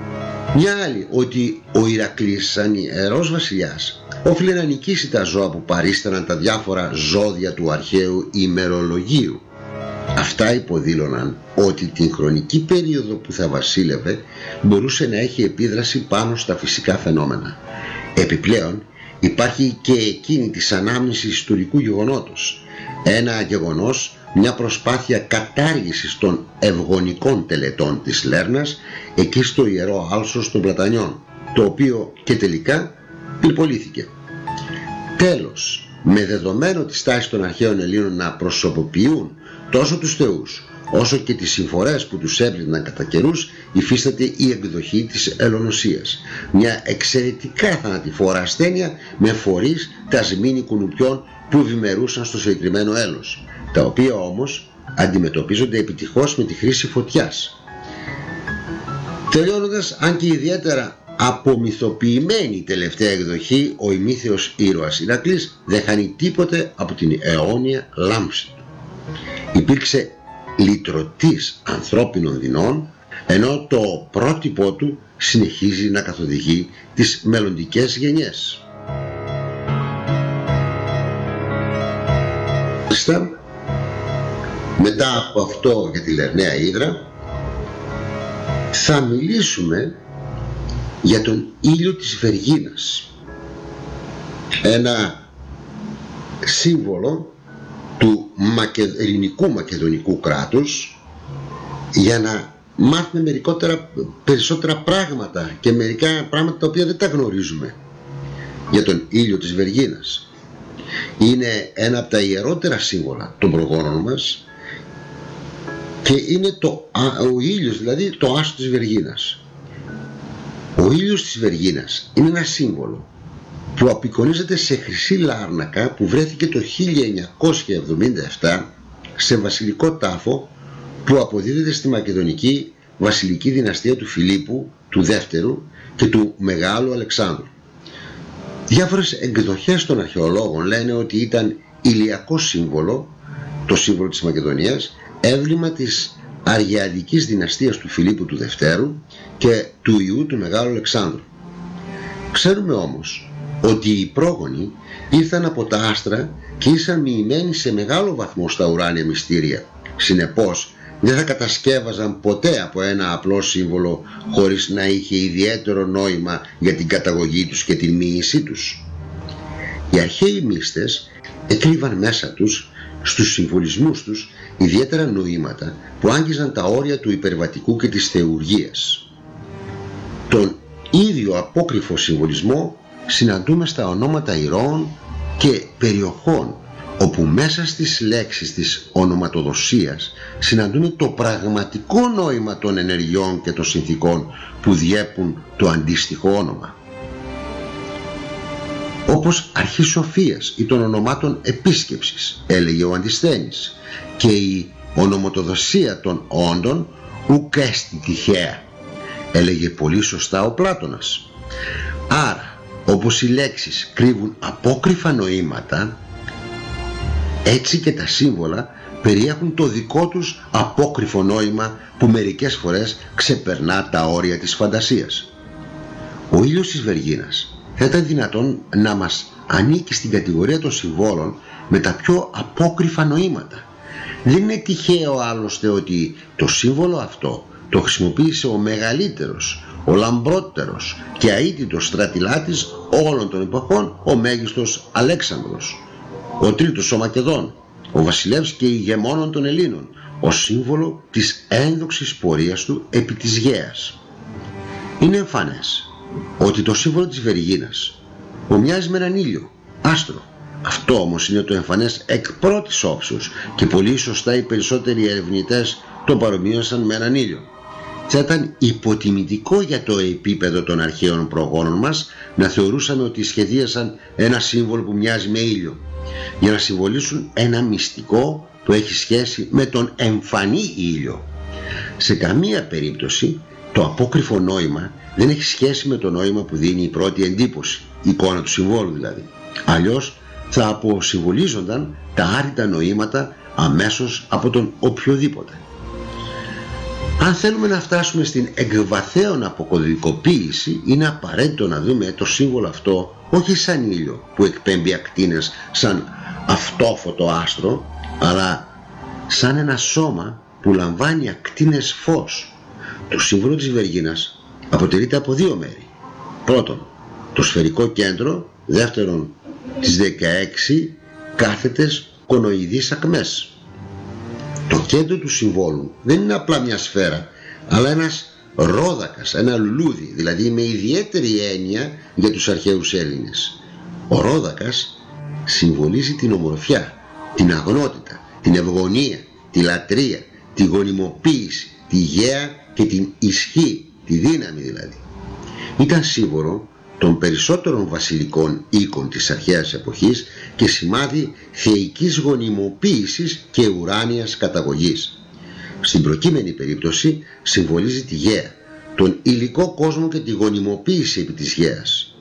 Μια άλλη, ότι ο Ηρακλής σαν ιερός βασιλιάς όφιλε να νικήσει τα ζώα που παρίσταναν τα διάφορα ζώδια του αρχαίου ημερολογίου. Αυτά υποδήλωναν ότι την χρονική περίοδο που θα βασίλευε μπορούσε να έχει επίδραση πάνω στα φυσικά φαινόμενα. Επιπλέον υπάρχει και εκείνη της ανάμνησης ιστορικού γεγονότος. Ένα γεγονός, μια προσπάθεια κατάργησης των ευγονικών τελετών της Λέρνας εκεί στο Ιερό Άλσος των Πλατανιών, το οποίο και τελικά πυρπολήθηκε. Τέλος, με δεδομένο τη στάση των αρχαίων Ελλήνων να προσωποποιούν τόσο τους θεούς όσο και τις συμφορές που τους έπλυναν κατά καιρούς, υφίσταται η εκδοχή της ελονοσίας, μια εξαιρετικά θανατηφόρα ασθένεια με φορείς τασμίνη κουνουπιών που ευημερούσαν στο συγκεκριμένο έλος, τα οποία όμως αντιμετωπίζονται επιτυχώς με τη χρήση φωτιάς. Τελειώνοντας, αν και ιδιαίτερα απομυθοποιημένη η τελευταία εκδοχή, ο ημίθεος ήρωας Ηρακλής δεν χάνει τίποτε από την αιώνια λάμψη του. Υπήρξε λυτρωτής ανθρώπινων δεινών, ενώ το πρότυπό του συνεχίζει να καθοδηγεί τις μελλοντικές γενιές. Μετά από αυτό για τη Λερναία Ύδρα θα μιλήσουμε για τον ήλιο της Βεργίνας, ένα σύμβολο του ελληνικού μακεδονικού κράτους, για να μάθουμε μερικότερα, περισσότερα πράγματα και μερικά πράγματα τα οποία δεν τα γνωρίζουμε για τον ήλιο της Βεργίνας. Είναι ένα από τα ιερότερα σύμβολα των προγόνων μας και είναι το, ο ήλιος, δηλαδή το άστρο της Βεργίνας. Ο ήλιος της Βεργίνας είναι ένα σύμβολο που απεικονίζεται σε χρυσή λάρνακα που βρέθηκε το χίλια εννιακόσια εβδομήντα επτά σε βασιλικό τάφο που αποδίδεται στη μακεδονική βασιλική δυναστεία του Φιλίππου του Δεύτερου και του Μεγάλου Αλεξάνδρου. Διάφορες εκδοχές των αρχαιολόγων λένε ότι ήταν ηλιακό σύμβολο, το σύμβολο της Μακεδονίας, έμβλημα της αργιαδικής δυναστείας του Φιλίππου του Δευτέρου και του ιού του Μεγάλου Αλεξάνδρου. Ξέρουμε όμως ότι οι πρόγονοι ήρθαν από τα άστρα και ήσαν μοιημένοι σε μεγάλο βαθμό στα ουράνια μυστήρια. Συνεπώς δεν θα κατασκεύαζαν ποτέ από ένα απλό σύμβολο χωρίς να είχε ιδιαίτερο νόημα για την καταγωγή τους και την μοίησή τους. Οι αρχαίοι μύστες εκρύβαν μέσα τους, στους συμβολισμούς τους, ιδιαίτερα νοήματα που άγγιζαν τα όρια του υπερβατικού και της θεουργίας. Τον ίδιο απόκρυφο συμβολισμό συναντούμε στα ονόματα ηρώων και περιοχών, όπου μέσα στις λέξεις της ονοματοδοσίας συναντούμε το πραγματικό νόημα των ενεργειών και των συνθήκων που διέπουν το αντίστοιχο όνομα. Όπως αρχή σοφίας ή των ονομάτων επίσκεψης, έλεγε ο Αντισθένης, και η ονοματοδοσία των όντων ουκ έστι τυχαία, έλεγε πολύ σωστά ο Πλάτωνας. Άρα, όπως οι λέξεις κρύβουν απόκρυφα νοήματα, έτσι και τα σύμβολα περιέχουν το δικό τους απόκρυφο νόημα που μερικές φορές ξεπερνά τα όρια της φαντασίας. Ο ήλιος της Βεργίνας θα ήταν δυνατόν να μας ανήκει στην κατηγορία των συμβόλων με τα πιο απόκρυφα νοήματα. Δεν είναι τυχαίο άλλωστε ότι το σύμβολο αυτό το χρησιμοποίησε ο μεγαλύτερος, ο λαμπρότερος και αίτητος στρατηλάτης όλων των εποχών, ο μέγιστος Αλέξανδρος, ο τρίτος ο Μακεδόν, ο βασιλεύς και ηγεμόνων των Ελλήνων, ως σύμβολο της ένδοξης πορείας του επί της γέας. Είναι εμφανές ότι το σύμβολο της Βεργίνας ομοιάζει με έναν ήλιο, άστρο. Αυτό όμως είναι το εμφανές εκ πρώτης όψεως και πολύ σωστά οι περισσότεροι ερευνητές το παρομοίωσαν με έναν ήλιο. Θα ήταν υποτιμητικό για το επίπεδο των αρχαίων προγόνων μας να θεωρούσαμε ότι σχεδίασαν ένα σύμβολο που μοιάζει με ήλιο για να συμβολήσουν ένα μυστικό που έχει σχέση με τον εμφανή ήλιο. Σε καμία περίπτωση το απόκρυφο νόημα δεν έχει σχέση με το νόημα που δίνει η πρώτη εντύπωση, η εικόνα του συμβόλου δηλαδή. Αλλιώς θα αποσυμβολίζονταν τα άρρητα νοήματα αμέσως από τον οποιοδήποτε. Αν θέλουμε να φτάσουμε στην εκβαθέων αποκωδικοποίηση, είναι απαραίτητο να δούμε το σύμβολο αυτό όχι σαν ήλιο που εκπέμπει ακτίνες σαν αυτόφωτο άστρο, αλλά σαν ένα σώμα που λαμβάνει ακτίνες φως. Το σύμβολο της Βεργίνας αποτελείται από δύο μέρη. Πρώτον, το σφαιρικό κέντρο, δεύτερον, τις δεκαέξι κάθετες κονοειδείς ακμές. Το κέντρο του συμβόλου δεν είναι απλά μια σφαίρα, αλλά ένας ρόδακας, ένα λουλούδι, δηλαδή με ιδιαίτερη έννοια για τους αρχαίους Έλληνες. Ο ρόδακας συμβολίζει την ομορφιά, την αγνότητα, την ευγωνία, τη λατρεία, τη γονιμοποίηση, τη γαία και την ισχύ, τη δύναμη δηλαδή. Ήταν σύμβολο των περισσότερων βασιλικών οίκων της αρχαίας εποχής και σημάδι θεϊκής γονιμοποίησης και ουράνιας καταγωγής. Στην προκείμενη περίπτωση συμβολίζει τη γαία, τον υλικό κόσμο και τη γονιμοποίηση επί της γέας.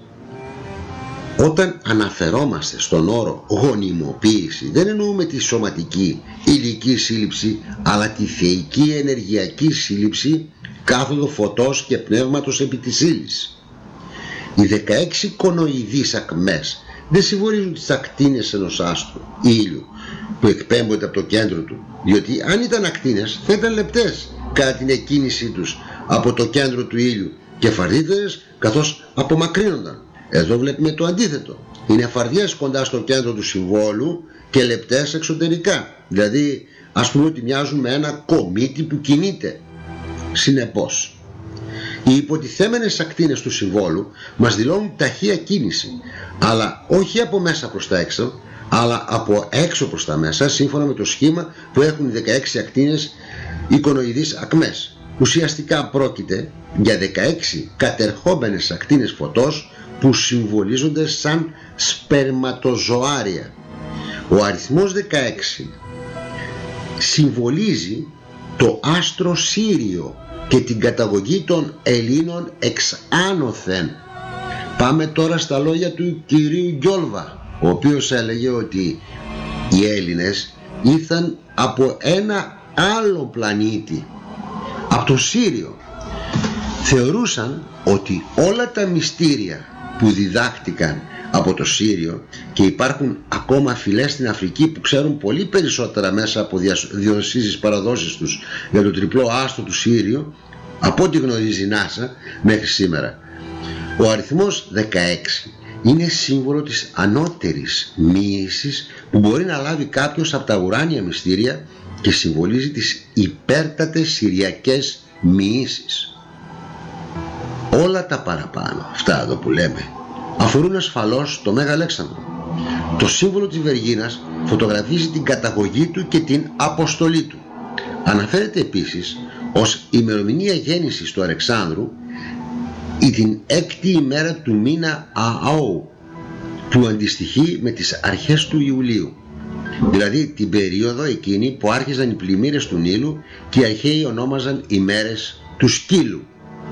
Όταν αναφερόμαστε στον όρο γονιμοποίηση, δεν εννοούμε τη σωματική υλική σύλληψη, αλλά τη θεϊκή ενεργειακή σύλληψη κάθοδο φωτός και πνεύματος επί της ύλης. Οι δεκαέξι κονοειδείς ακμές δεν συμβολίζουν τις ακτίνες ενός άστρου ήλιου που εκπέμπονται από το κέντρο του, διότι αν ήταν ακτίνες θα ήταν λεπτές κατά την εκκίνησή τους από το κέντρο του ήλιου και φαρδύτερες καθώς απομακρύνονταν. Εδώ βλέπουμε το αντίθετο. Είναι φαρδιές κοντά στο κέντρο του συμβόλου και λεπτές εξωτερικά, δηλαδή ας πούμε ότι μοιάζουν με ένα κομίτι που κινείται. Συνεπώς, οι υποτιθέμενες ακτίνες του συμβόλου μας δηλώνουν ταχεία κίνηση, αλλά όχι από μέσα προς τα έξω, αλλά από έξω προς τα μέσα, σύμφωνα με το σχήμα που έχουν οι δεκαέξι ακτίνες εικονοειδείς ακμές. Ουσιαστικά πρόκειται για δεκαέξι κατερχόμενες ακτίνες φωτός που συμβολίζονται σαν σπερματοζωάρια. Ο αριθμός δεκαέξι συμβολίζει το άστρο Σύριο και την καταγωγή των Ελλήνων εξ άνωθεν. Πάμε τώρα στα λόγια του κυρίου Γκιόλβα, ο οποίος έλεγε ότι οι Έλληνες ήρθαν από ένα άλλο πλανήτη, από το Σύριο. Θεωρούσαν ότι όλα τα μυστήρια που διδάχτηκαν από το Σύριο, και υπάρχουν ακόμα φυλές στην Αφρική που ξέρουν πολύ περισσότερα μέσα από διοσύζεις παραδόσεις τους για το τριπλό άστρο του Σύριο από ό,τι γνωρίζει η NASA μέχρι σήμερα. Ο αριθμός δεκαέξι είναι σύμβολο της ανώτερης μοίησης που μπορεί να λάβει κάποιος από τα ουράνια μυστήρια και συμβολίζει τις υπέρτατες συριακές μοιήσεις. Όλα τα παραπάνω, αυτά εδώ που λέμε, αφορούν ασφαλώς το Μέγα Αλέξανδρο. Το σύμβολο της Βεργίνας φωτογραφίζει την καταγωγή του και την αποστολή του. Αναφέρεται επίσης ως ημερομηνία γέννησης του Αλεξάνδρου ή την έκτη ημέρα του μήνα Ααού, που αντιστοιχεί με τις αρχές του Ιουλίου, δηλαδή την περίοδο εκείνη που άρχιζαν οι πλημμύρες του Νείλου και οι αρχαίοι ονόμαζαν ημέρες του σκύλου.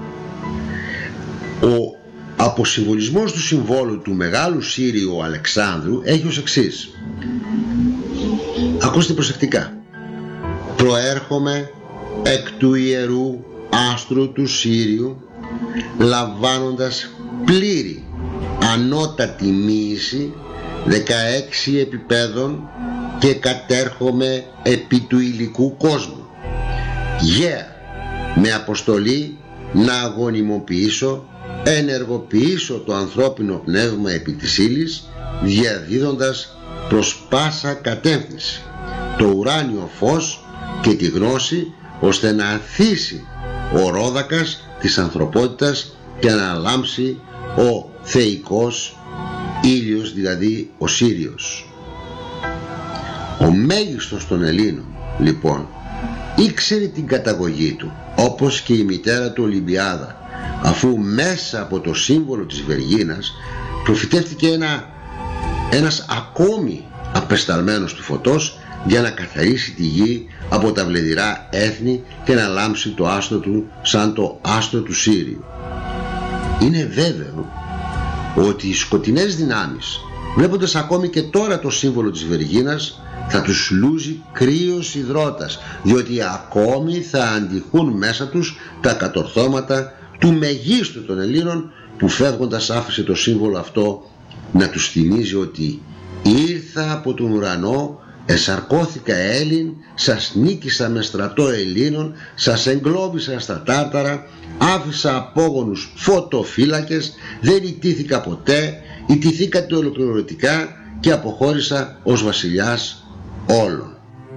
Ο αποσυμβολισμός του συμβόλου του Μεγάλου Σύριου Αλεξάνδρου έχει ως εξής. Ακούστε προσεκτικά. Προέρχομαι εκ του ιερού άστρου του Σύριου, λαμβάνοντας πλήρη ανώτατη μοίηση δεκαέξι επιπέδων και κατέρχομαι επί του υλικού κόσμου. Γέα, yeah, με αποστολή να αγωνιμοποιήσω, ενεργοποιήσω το ανθρώπινο πνεύμα επί της ύλης, διαδίδοντας προς πάσα κατεύθυνση το ουράνιο φως και τη γνώση, ώστε να ανθίσει ο ρόδακας της ανθρωπότητας και να λάμψει ο θεϊκός ήλιος, δηλαδή ο Σύριος. Ο μέγιστος των Ελλήνων λοιπόν ήξερε την καταγωγή του, όπως και η μητέρα του Ολυμπιάδα, αφού μέσα από το σύμβολο της Βεργίνας προφητεύτηκε ένα, ένας ακόμη απεσταλμένος του φωτός για να καθαρίσει τη γη από τα βλεδηρά έθνη και να λάμψει το άστρο του σαν το άστρο του Σύριου. Είναι βέβαιο ότι οι σκοτεινές δυνάμεις, βλέποντας ακόμη και τώρα το σύμβολο της Βεργίνας, θα τους λούζει κρύος υδρότας, διότι ακόμη θα αντιχούν μέσα τους τα κατορθώματα του μεγίστου των Ελλήνων, που φεύγοντας άφησε το σύμβολο αυτό να τους θυμίζει ότι ήρθα από τον ουρανό, εσαρκώθηκα Έλλην, σας νίκησα με στρατό Ελλήνων, σας εγκλώβησα στα Τάρταρα, άφησα απόγονους φωτοφύλακες, δεν ιτήθηκα ποτέ, ιτηθήκατε ολοκληρωτικά και αποχώρησα ως βασιλιάς όλων.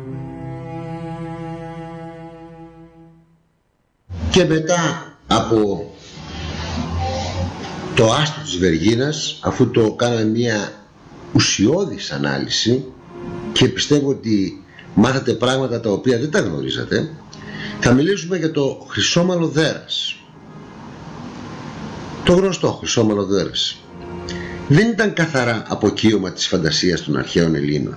Και μετά από το άστρο της Βεργίνας, αφού το κάναμε μια ουσιώδης ανάλυση και πιστεύω ότι μάθατε πράγματα τα οποία δεν τα γνωρίζατε, θα μιλήσουμε για το χρυσόμαλο δέρας. Το γνωστό χρυσόμαλο δέρας δεν ήταν καθαρά αποκύωμα της φαντασίας των αρχαίων Ελλήνων.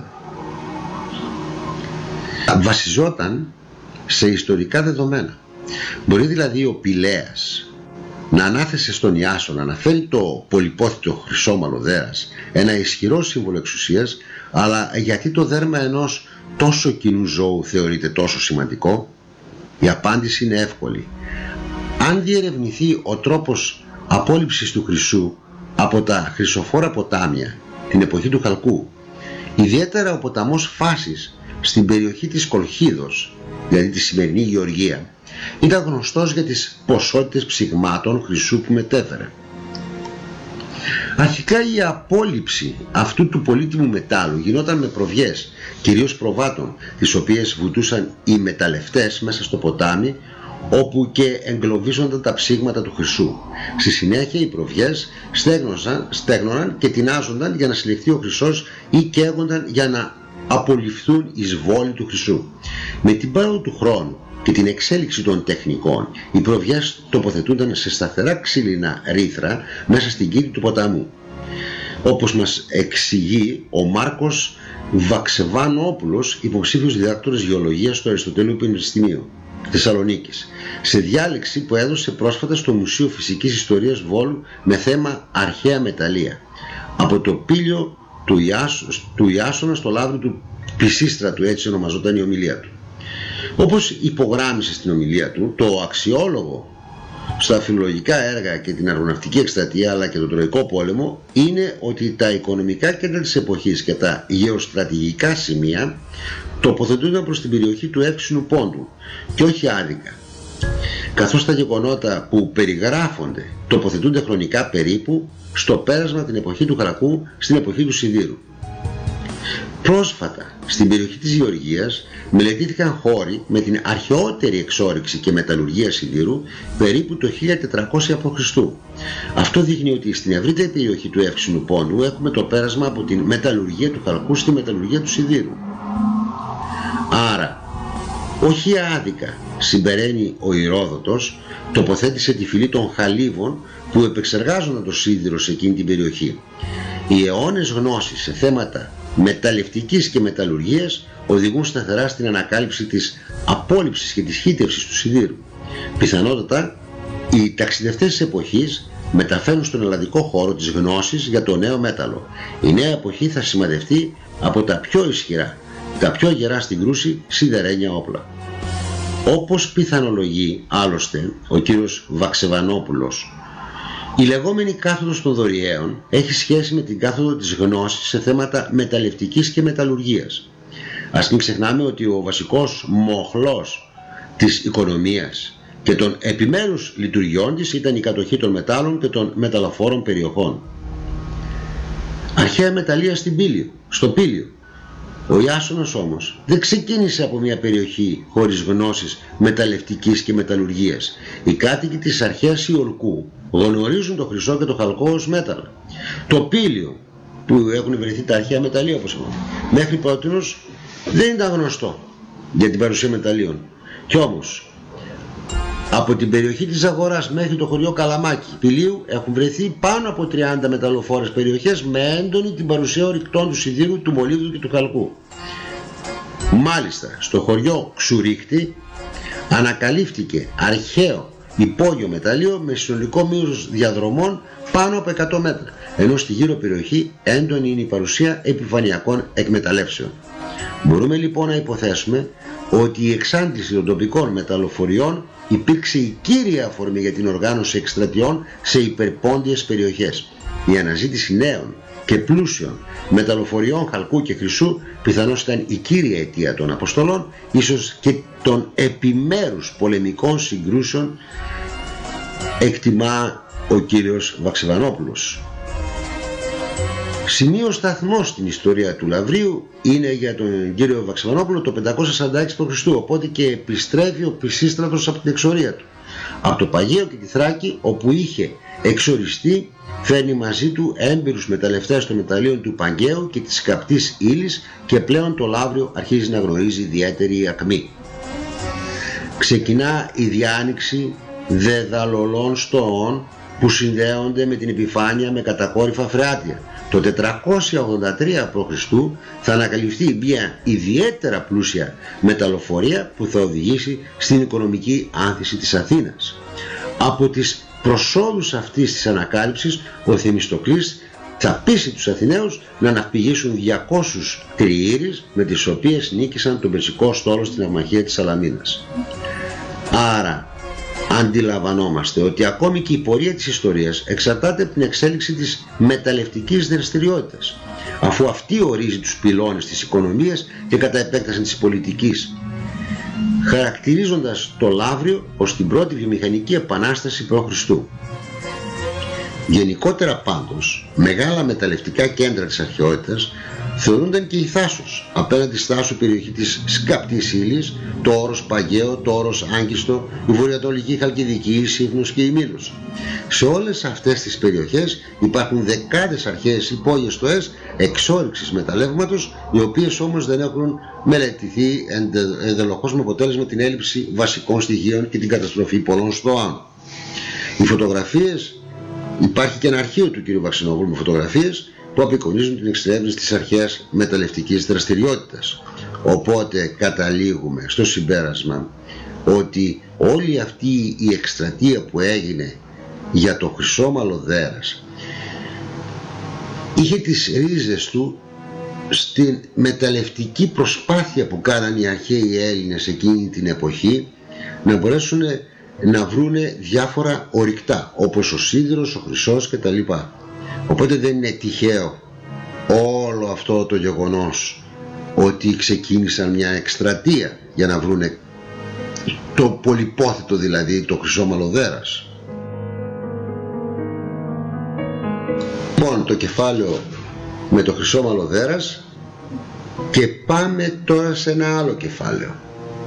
Βασιζόταν σε ιστορικά δεδομένα. Μπορεί δηλαδή ο Πηλέας να ανάθεσε στον Ιάσονα να φέρει το πολυπόθητο χρυσόμαλο δέρας, ένα ισχυρό σύμβολο εξουσίας, αλλά γιατί το δέρμα ενός τόσο κοινού ζώου θεωρείται τόσο σημαντικό? Η απάντηση είναι εύκολη. Αν διερευνηθεί ο τρόπος απόλυψης του χρυσού από τα χρυσοφόρα ποτάμια την εποχή του Χαλκού, ιδιαίτερα ο ποταμός Φάσης στην περιοχή της Κολχίδος, δηλαδή τη σημερινή Γεωργία, ήταν γνωστός για τις ποσότητες ψυγμάτων χρυσού που μετέφερε. Αρχικά η απόλυψη αυτού του πολύτιμου μετάλλου γινόταν με προβιές, κυρίως προβάτων, τις οποίες βουτούσαν οι μεταλλευτές μέσα στο ποτάμι, όπου και εγκλωβίζονταν τα ψήγματα του χρυσού. Στη συνέχεια οι προβιές στέγνωναν και τεινάζονταν για να συλλεχθεί ο χρυσός ή καίγονταν για να απολυφθούν εις βόλη του χρυσού. Με την πάροδο του χρόνου και την εξέλιξη των τεχνικών, οι προβιές τοποθετούνταν σε σταθερά ξύλινα ρήθρα μέσα στην κήτη του ποταμού. Όπως μας εξηγεί ο Μάρκος Βαξεβάνοπουλος, υποψήφιος διδάκτορας γεωλογίας στο Αριστοτέλειο Πανεπιστημίου Θεσσαλονίκης, σε διάλεξη που έδωσε πρόσφατα στο Μουσείο Φυσικής Ιστορίας Βόλου με θέμα αρχαία μεταλλεία, από το πήλιο του, Ιάσο, του Ιάσονα στο λάβρο του Πισίστρατου, έτσι ονομαζόταν η ομιλία του. Όπως υπογράμμισε στην ομιλία του, το αξιόλογο στα φιλολογικά έργα και την αργοναυτική εκστρατεία αλλά και τον Τροϊκό πόλεμο είναι ότι τα οικονομικά κέντρα της εποχής και τα γεωστρατηγικά σημεία τοποθετούνταν προς την περιοχή του Εύξηνου Πόντου και όχι άδικα, καθώς τα γεγονότα που περιγράφονται τοποθετούνται χρονικά περίπου στο πέρασμα την εποχή του Χαλκού στην εποχή του Σιδήρου. Πρόσφατα στην περιοχή της Γεωργίας μελετήθηκαν χώροι με την αρχαιότερη εξόρυξη και μεταλλουργία σιδήρου περίπου το χίλια τετρακόσια π χ. Αυτό δείχνει ότι στην ευρύτερη περιοχή του Εύξηνου Πόντου έχουμε το πέρασμα από την μεταλλουργία του Χαλκού στη μεταλλουργία του σιδήρου. Άρα, όχι άδικα, συμπεραίνει ο Ηρόδοτος, τοποθέτησε τη φυλή των Χαλίβων που επεξεργάζονταν το σίδηρο σε εκείνη την περιοχή. Οι αιώνες γνώσεις σε θέματα μεταλλευτικής και μεταλλουργίας οδηγούν σταθερά στην ανακάλυψη της απόλυψης και της χύτευσης του σιδήρου. Πιθανότατα, οι ταξιδευτές της εποχής μεταφέρουν στον ελλαδικό χώρο της γνώσης για το νέο μέταλλο. Η νέα εποχή θα σημαδευτεί από τα πιο ισχυρά, τα πιο γερά στην κρούση σιδερένια όπλα. Όπως πιθανολογεί άλλωστε ο κύριος Βαξεβανόπουλος, η λεγόμενη κάθοδος των δωριαίων έχει σχέση με την κάθοδο της γνώσης σε θέματα μεταλλευτικής και μεταλλουργίας. Ας μην ξεχνάμε ότι ο βασικός μοχλός της οικονομίας και των επιμέρους λειτουργιών της ήταν η κατοχή των μετάλλων και των μεταλλοφόρων περιοχών. Αρχαία μεταλλεία στην Πήλιο, στο Πήλιο. Ο Ιάσονας όμως δεν ξεκίνησε από μια περιοχή χωρίς γνώσεις μεταλλευτικής και μεταλλουργίας. Οι κάτοικοι της αρχαίας Ιολκού γνωρίζουν το χρυσό και το χαλκό ως μέταλλα. Το Πήλιο, που έχουν βρεθεί τα αρχαία μεταλλεία, όπως είπαμε, μέχρι πρότινος δεν ήταν γνωστό για την παρουσία μεταλλείων. Κι όμως από την περιοχή της Αγοράς μέχρι το χωριό Καλαμάκι Πηλίου έχουν βρεθεί πάνω από τριάντα μεταλλοφόρες περιοχές με έντονη την παρουσία ορυκτών του σιδήρου, του μολύβδου και του χαλκού. Μάλιστα στο χωριό Ξουρίκτη ανακαλύφθηκε αρχαίο υπόγειο μεταλλείο με συνολικό μήκος διαδρομών πάνω από εκατό μέτρα, ενώ στη γύρω περιοχή έντονη είναι η παρουσία επιφανειακών εκμεταλλεύσεων. Μπορούμε λοιπόν να υποθέσουμε ότι η εξάντληση των τοπικών μεταλλοφοριών υπήρξε η κύρια αφορμή για την οργάνωση εκστρατιών σε υπερπόντιες περιοχές. Η αναζήτηση νέων και πλούσιων μεταλλοφοριών χαλκού και χρυσού πιθανώς ήταν η κύρια αιτία των αποστολών, ίσως και των επιμέρους πολεμικών συγκρούσεων, εκτιμά ο κύριος Βαξιβανόπουλος. Σημείο σταθμό στην ιστορία του Λαυρίου είναι για τον κύριο Βαξιβανόπουλο το πεντακόσια σαράντα έξι π.Χ., οπότε και επιστρέφει ο Πισίστρατος από την εξορία του. Από το Παγαίο και τη Θράκη, όπου είχε εξοριστεί, φέρνει μαζί του έμπειρους μεταλλευτές των μεταλλίων του Παγκαίου και της καπτής ύλης και πλέον το Λαύριο αρχίζει να γνωρίζει ιδιαίτερη ακμή. Ξεκινά η διάνοιξη δεδαλολών στοών που συνδέονται με την επιφάνεια με κατακόρυφα φρεάτια. Το τετρακόσια ογδόντα τρία π.Χ. θα ανακαλυφθεί μια ιδιαίτερα πλούσια μεταλλοφορία που θα οδηγήσει στην οικονομική άνθηση της Αθήνας. Από τις προσόδους αυτής της ανακάλυψης ο Θεμιστοκλής θα πείσει τους Αθηναίους να ναυπηγήσουν διακόσιους τριήρεις με τις οποίες νίκησαν τον Περσικό στόλο στην αυμαχία της Σαλαμίνας. Άρα αντιλαμβανόμαστε ότι ακόμη και η πορεία της ιστορίας εξαρτάται από την εξέλιξη της μεταλλευτικής δραστηριότητας, αφού αυτή ορίζει τους πυλώνες της οικονομίας και κατά επέκταση της πολιτικής, χαρακτηρίζοντας το Λαύριο ως την πρώτη βιομηχανική επανάσταση π.Χ. Γενικότερα πάντως, μεγάλα μεταλλευτικά κέντρα της αρχαιότητας θεωρούνταν και η Θάσος, απέναντι στη Θάσο περιοχή της σκαπτής ύλης, το όρος Παγκαίο, το όρος Άγκιστο, η βορειοανατολική Χαλκιδική, η Σύφνος και η Μήλος. Σε όλες αυτές τις περιοχές υπάρχουν δεκάδες αρχαίες υπόγειες στοές εξόρυξης μεταλλεύματος, οι οποίες όμως δεν έχουν μελετηθεί ενδελοχώς με αποτέλεσμα την έλλειψη βασικών στοιχείων και την καταστροφή πολλών στοών. Οι φωτογραφίες, υπάρχει και ένα αρχείο του κ. Βαξινόπουλου με φωτογραφίες που απεικονίζουν την εξερεύνηση της αρχαίας μεταλλευτικής δραστηριότητας. Οπότε καταλήγουμε στο συμπέρασμα ότι όλη αυτή η εκστρατεία που έγινε για το χρυσόμαλο δέρας είχε τις ρίζες του στην μεταλλευτική προσπάθεια που κάναν οι αρχαίοι Έλληνες εκείνη την εποχή να μπορέσουν να βρούνε διάφορα ορυκτά, όπως ο σίδηρος, ο χρυσός κτλ. Οπότε δεν είναι τυχαίο όλο αυτό το γεγονός ότι ξεκίνησαν μια εκστρατεία για να βρούνε το πολυπόθητο, δηλαδή το χρυσόμαλο δέρας. Λοιπόν, το κεφάλαιο με το χρυσόμαλο δέρας, και πάμε τώρα σε ένα άλλο κεφάλαιο.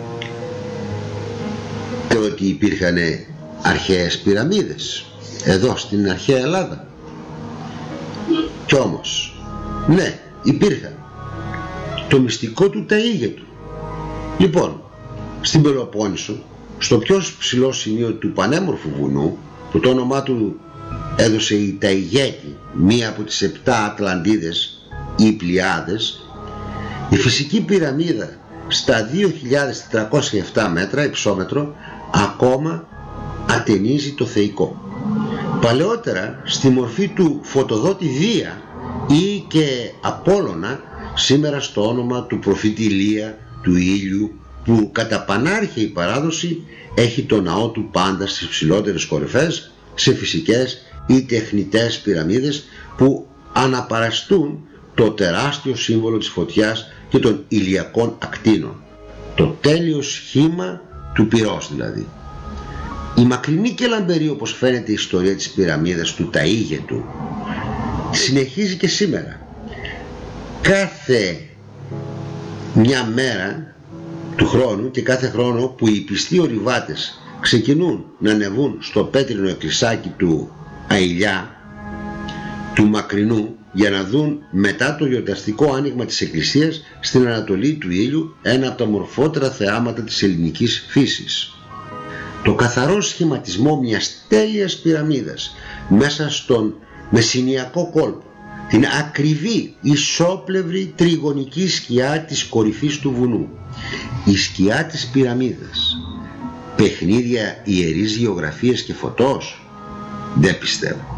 Το ότι υπήρχαν αρχαίες πυραμίδες εδώ στην αρχαία Ελλάδα. Κι όμως, ναι, υπήρχαν. Το μυστικό του ταΐγετου. Λοιπόν, στην Πελοπόννησο, στο πιο ψηλό σημείο του πανέμορφου βουνού, που το όνομά του έδωσε η Ταιγέτη, μία από τις επτά Ατλαντίδες ή Πλιάδες, η φυσική πυραμίδα στα δύο χιλιάδες τετρακόσια επτά μέτρα υψόμετρο ακόμα ατενίζει το θεϊκό. Παλαιότερα στη μορφή του Φωτοδότη Δία ή και Απόλλωνα, σήμερα στο όνομα του προφήτη Ηλία του ήλιου, που κατά πανάρχαιη παράδοση έχει το ναό του πάντα στις ψηλότερες κορυφές, σε φυσικές ή τεχνητές πυραμίδες που αναπαραστούν το τεράστιο σύμβολο της φωτιάς και των ηλιακών ακτίνων, το τέλειο σχήμα του πυρός δηλαδή. Η μακρινή και λαμπερή, όπως φαίνεται, η ιστορία της πυραμίδας του ταΐγετου συνεχίζει και σήμερα. Κάθε μια μέρα του χρόνου και κάθε χρόνο που οι πιστοί ορειβάτες ξεκινούν να ανεβούν στο πέτρινο εκκλησάκι του Αηλιά, του Μακρινού, για να δουν μετά το γιορταστικό άνοιγμα της εκκλησίας στην Ανατολή του ήλιου ένα από τα μορφότερα θεάματα της ελληνικής φύσης. Το καθαρό σχηματισμό μιας τέλειας πυραμίδας μέσα στον μεσηνιακό κόλπο, την ακριβή ισόπλευρη τριγωνική σκιά της κορυφής του βουνού, η σκιά της πυραμίδας, παιχνίδια ιερής γεωγραφίας και φωτός, δεν πιστεύω.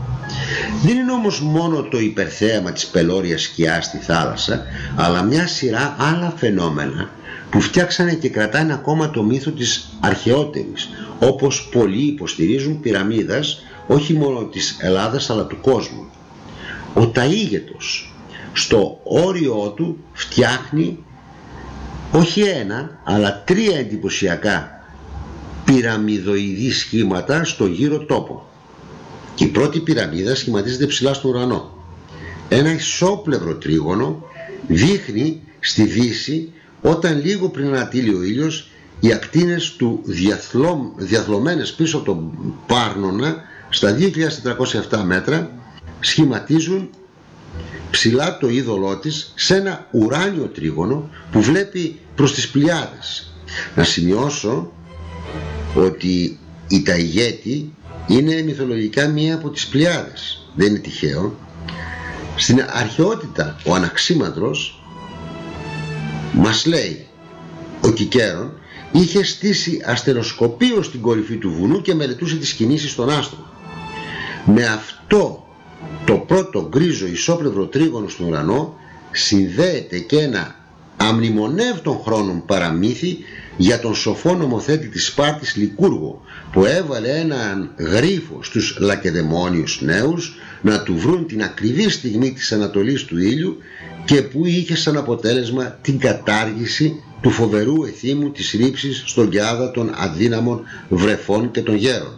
Δεν είναι όμως μόνο το υπερθέαμα της πελώριας σκιάς στη θάλασσα, αλλά μια σειρά άλλα φαινόμενα που φτιάξανε και κρατάνε ακόμα το μύθο της αρχαιότερης, όπως πολλοί υποστηρίζουν, πυραμίδας όχι μόνο της Ελλάδας αλλά του κόσμου. Ο Ταΐγετος στο όριό του φτιάχνει όχι ένα αλλά τρία εντυπωσιακά πυραμιδοειδή σχήματα στο γύρο τόπο. Η πρώτη πυραμίδα σχηματίζεται ψηλά στον ουρανό. Ένα ισόπλευρο τρίγωνο δείχνει στη δύση, όταν λίγο πριν ανατείλει ο ήλιος, οι ακτίνες του διαθλω... διαθλωμένες πίσω από τον Πάρνονα στα δύο χιλιάδες τετρακόσια επτά μέτρα σχηματίζουν ψηλά το είδωλό της σε ένα ουράνιο τρίγωνο που βλέπει προς τις Πλειάδες. Να σημειώσω ότι η Ταιγέτη είναι μυθολογικά μία από τις Πλειάδες, δεν είναι τυχαίο. Στην αρχαιότητα ο Αναξίμαντρος μας λέει, ο Κικέρον είχε στήσει αστεροσκοπείο στην κορυφή του βουνού και μελετούσε τις κινήσεις των άστρων. Με αυτό το πρώτο γκρίζο ισόπλευρο τρίγωνο στον ουρανό συνδέεται και ένα αμνημονεύτων χρόνων παραμύθι για τον σοφό νομοθέτη της Σπάρτης Λικούργο, που έβαλε έναν γρίφο στους Λακεδαιμόνιους νέους να του βρουν την ακριβή στιγμή της ανατολής του ήλιου και που είχε σαν αποτέλεσμα την κατάργηση του φοβερού εθήμου της ρήψης στον Κιάδα των αδύναμων βρεφών και των γέρων.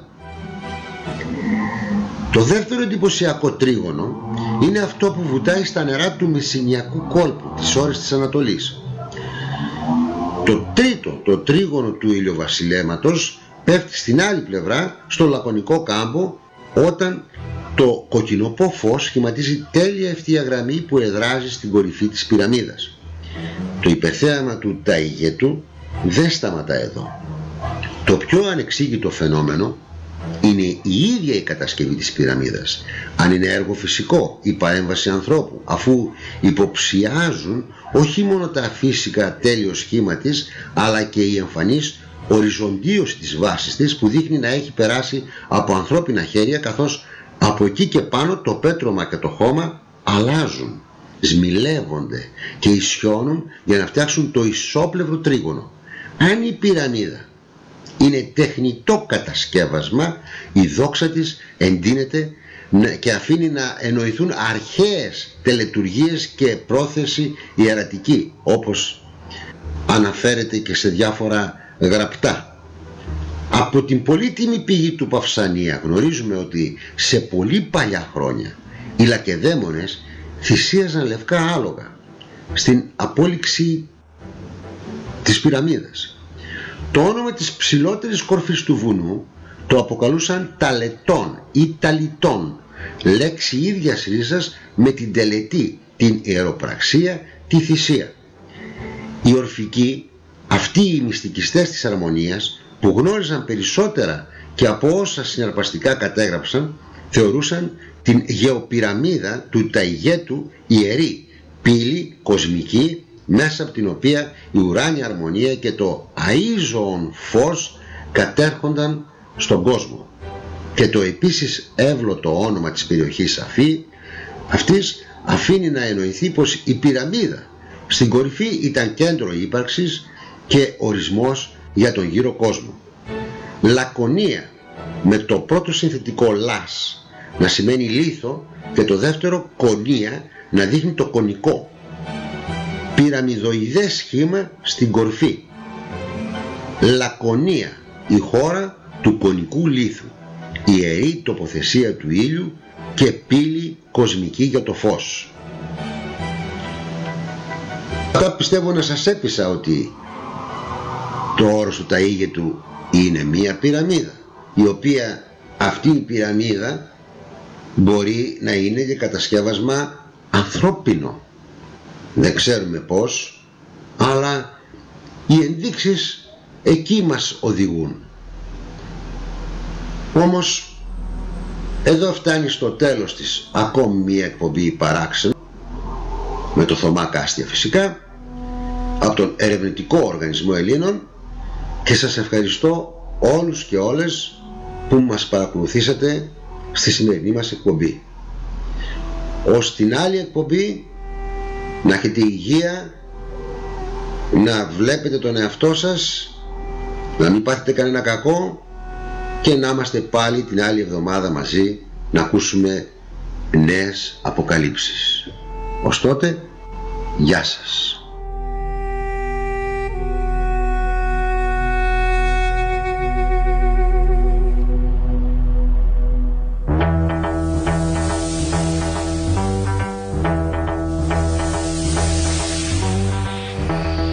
Το δεύτερο εντυπωσιακό τρίγωνο είναι αυτό που βουτάει στα νερά του Μεσσηνιακού κόλπου τις ώρες της Ανατολής. Το τρίτο, το τρίγωνο του ηλιοβασιλέματος, πέφτει στην άλλη πλευρά, στο Λακωνικό κάμπο, όταν το κοκκινοπό φως σχηματίζει τέλεια ευθεία γραμμή που εδράζει στην κορυφή της πυραμίδας. Το υπερθέαμα του Ταΐγετου δεν σταματά εδώ. Το πιο ανεξήγητο φαινόμενο είναι η ίδια η κατασκευή της πυραμίδας. Αν είναι έργο φυσικό ή παρέμβαση ανθρώπου, αφού υποψιάζουν όχι μόνο τα φυσικά τέλειο σχήμα της, αλλά και η εμφανής οριζοντίωση της βάσης της, που δείχνει να έχει περάσει από ανθρώπινα χέρια, καθώς από εκεί και πάνω το πέτρωμα και το χώμα αλλάζουν, σμιλεύονται και ισιώνουν για να φτιάξουν το ισόπλευρο τρίγωνο. Αν η πυραμίδα είναι τεχνητό κατασκεύασμα, η δόξα της εντείνεται και αφήνει να εννοηθούν αρχαίες τελετουργίες και πρόθεση ιερατική, όπως αναφέρεται και σε διάφορα γραπτά. Από την πολύτιμη πηγή του Παυσανία γνωρίζουμε ότι σε πολύ παλιά χρόνια οι Λακεδαίμονες θυσίαζαν λευκά άλογα στην απόλυξη της πυραμίδας. Το όνομα της ψηλότερης κορφής του βουνού το αποκαλούσαν ταλετών ή ταλιτών, λέξη ίδιας ρίζας με την τελετή, την ιεροπραξία, τη θυσία. Οι ορφικοί, αυτοί οι μυστικιστές της αρμονίας, που γνώριζαν περισσότερα και από όσα συναρπαστικά κατέγραψαν, θεωρούσαν την γεωπυραμίδα του Ταιγέτου ιερή, πύλη κοσμική, μέσα από την οποία η ουράνια αρμονία και το αΐζωον φως κατέρχονταν στον κόσμο. Και το επίσης εύλωτο όνομα της περιοχής Αφή, αυτής αφήνει να εννοηθεί πως η πυραμίδα στην κορυφή ήταν κέντρο ύπαρξης και ορισμός για τον γύρο κόσμο. Λακωνία, με το πρώτο συνθετικό λας να σημαίνει λίθο και το δεύτερο κονία να δείχνει το κονικό. Πυραμιδοειδές σχήμα στην κορφή. Λακωνία, η χώρα του κονικού λίθου, ιερή τοποθεσία του ήλιου και πύλη κοσμική για το φως. Αυτά πιστεύω να σας έπεισα ότι το όρος του Ταΐγετου είναι μία πυραμίδα, η οποία αυτή η πυραμίδα μπορεί να είναι και κατασκεύασμα ανθρώπινο. Δεν ξέρουμε πώς, αλλά οι ενδείξεις εκεί μας οδηγούν. Όμως εδώ φτάνει στο τέλος της ακόμη μία εκπομπή παράξενο, με το Θωμά Κάστια φυσικά, από τον Ερευνητικό Οργανισμό Ελλήνων, και σας ευχαριστώ όλους και όλες που μας παρακολουθήσατε στη σημερινή μας εκπομπή. Ως την άλλη εκπομπή, να έχετε υγεία, να βλέπετε τον εαυτό σας, να μην πάθετε κανένα κακό και να είμαστε πάλι την άλλη εβδομάδα μαζί να ακούσουμε νέες αποκαλύψεις. Ως τότε, γεια σας.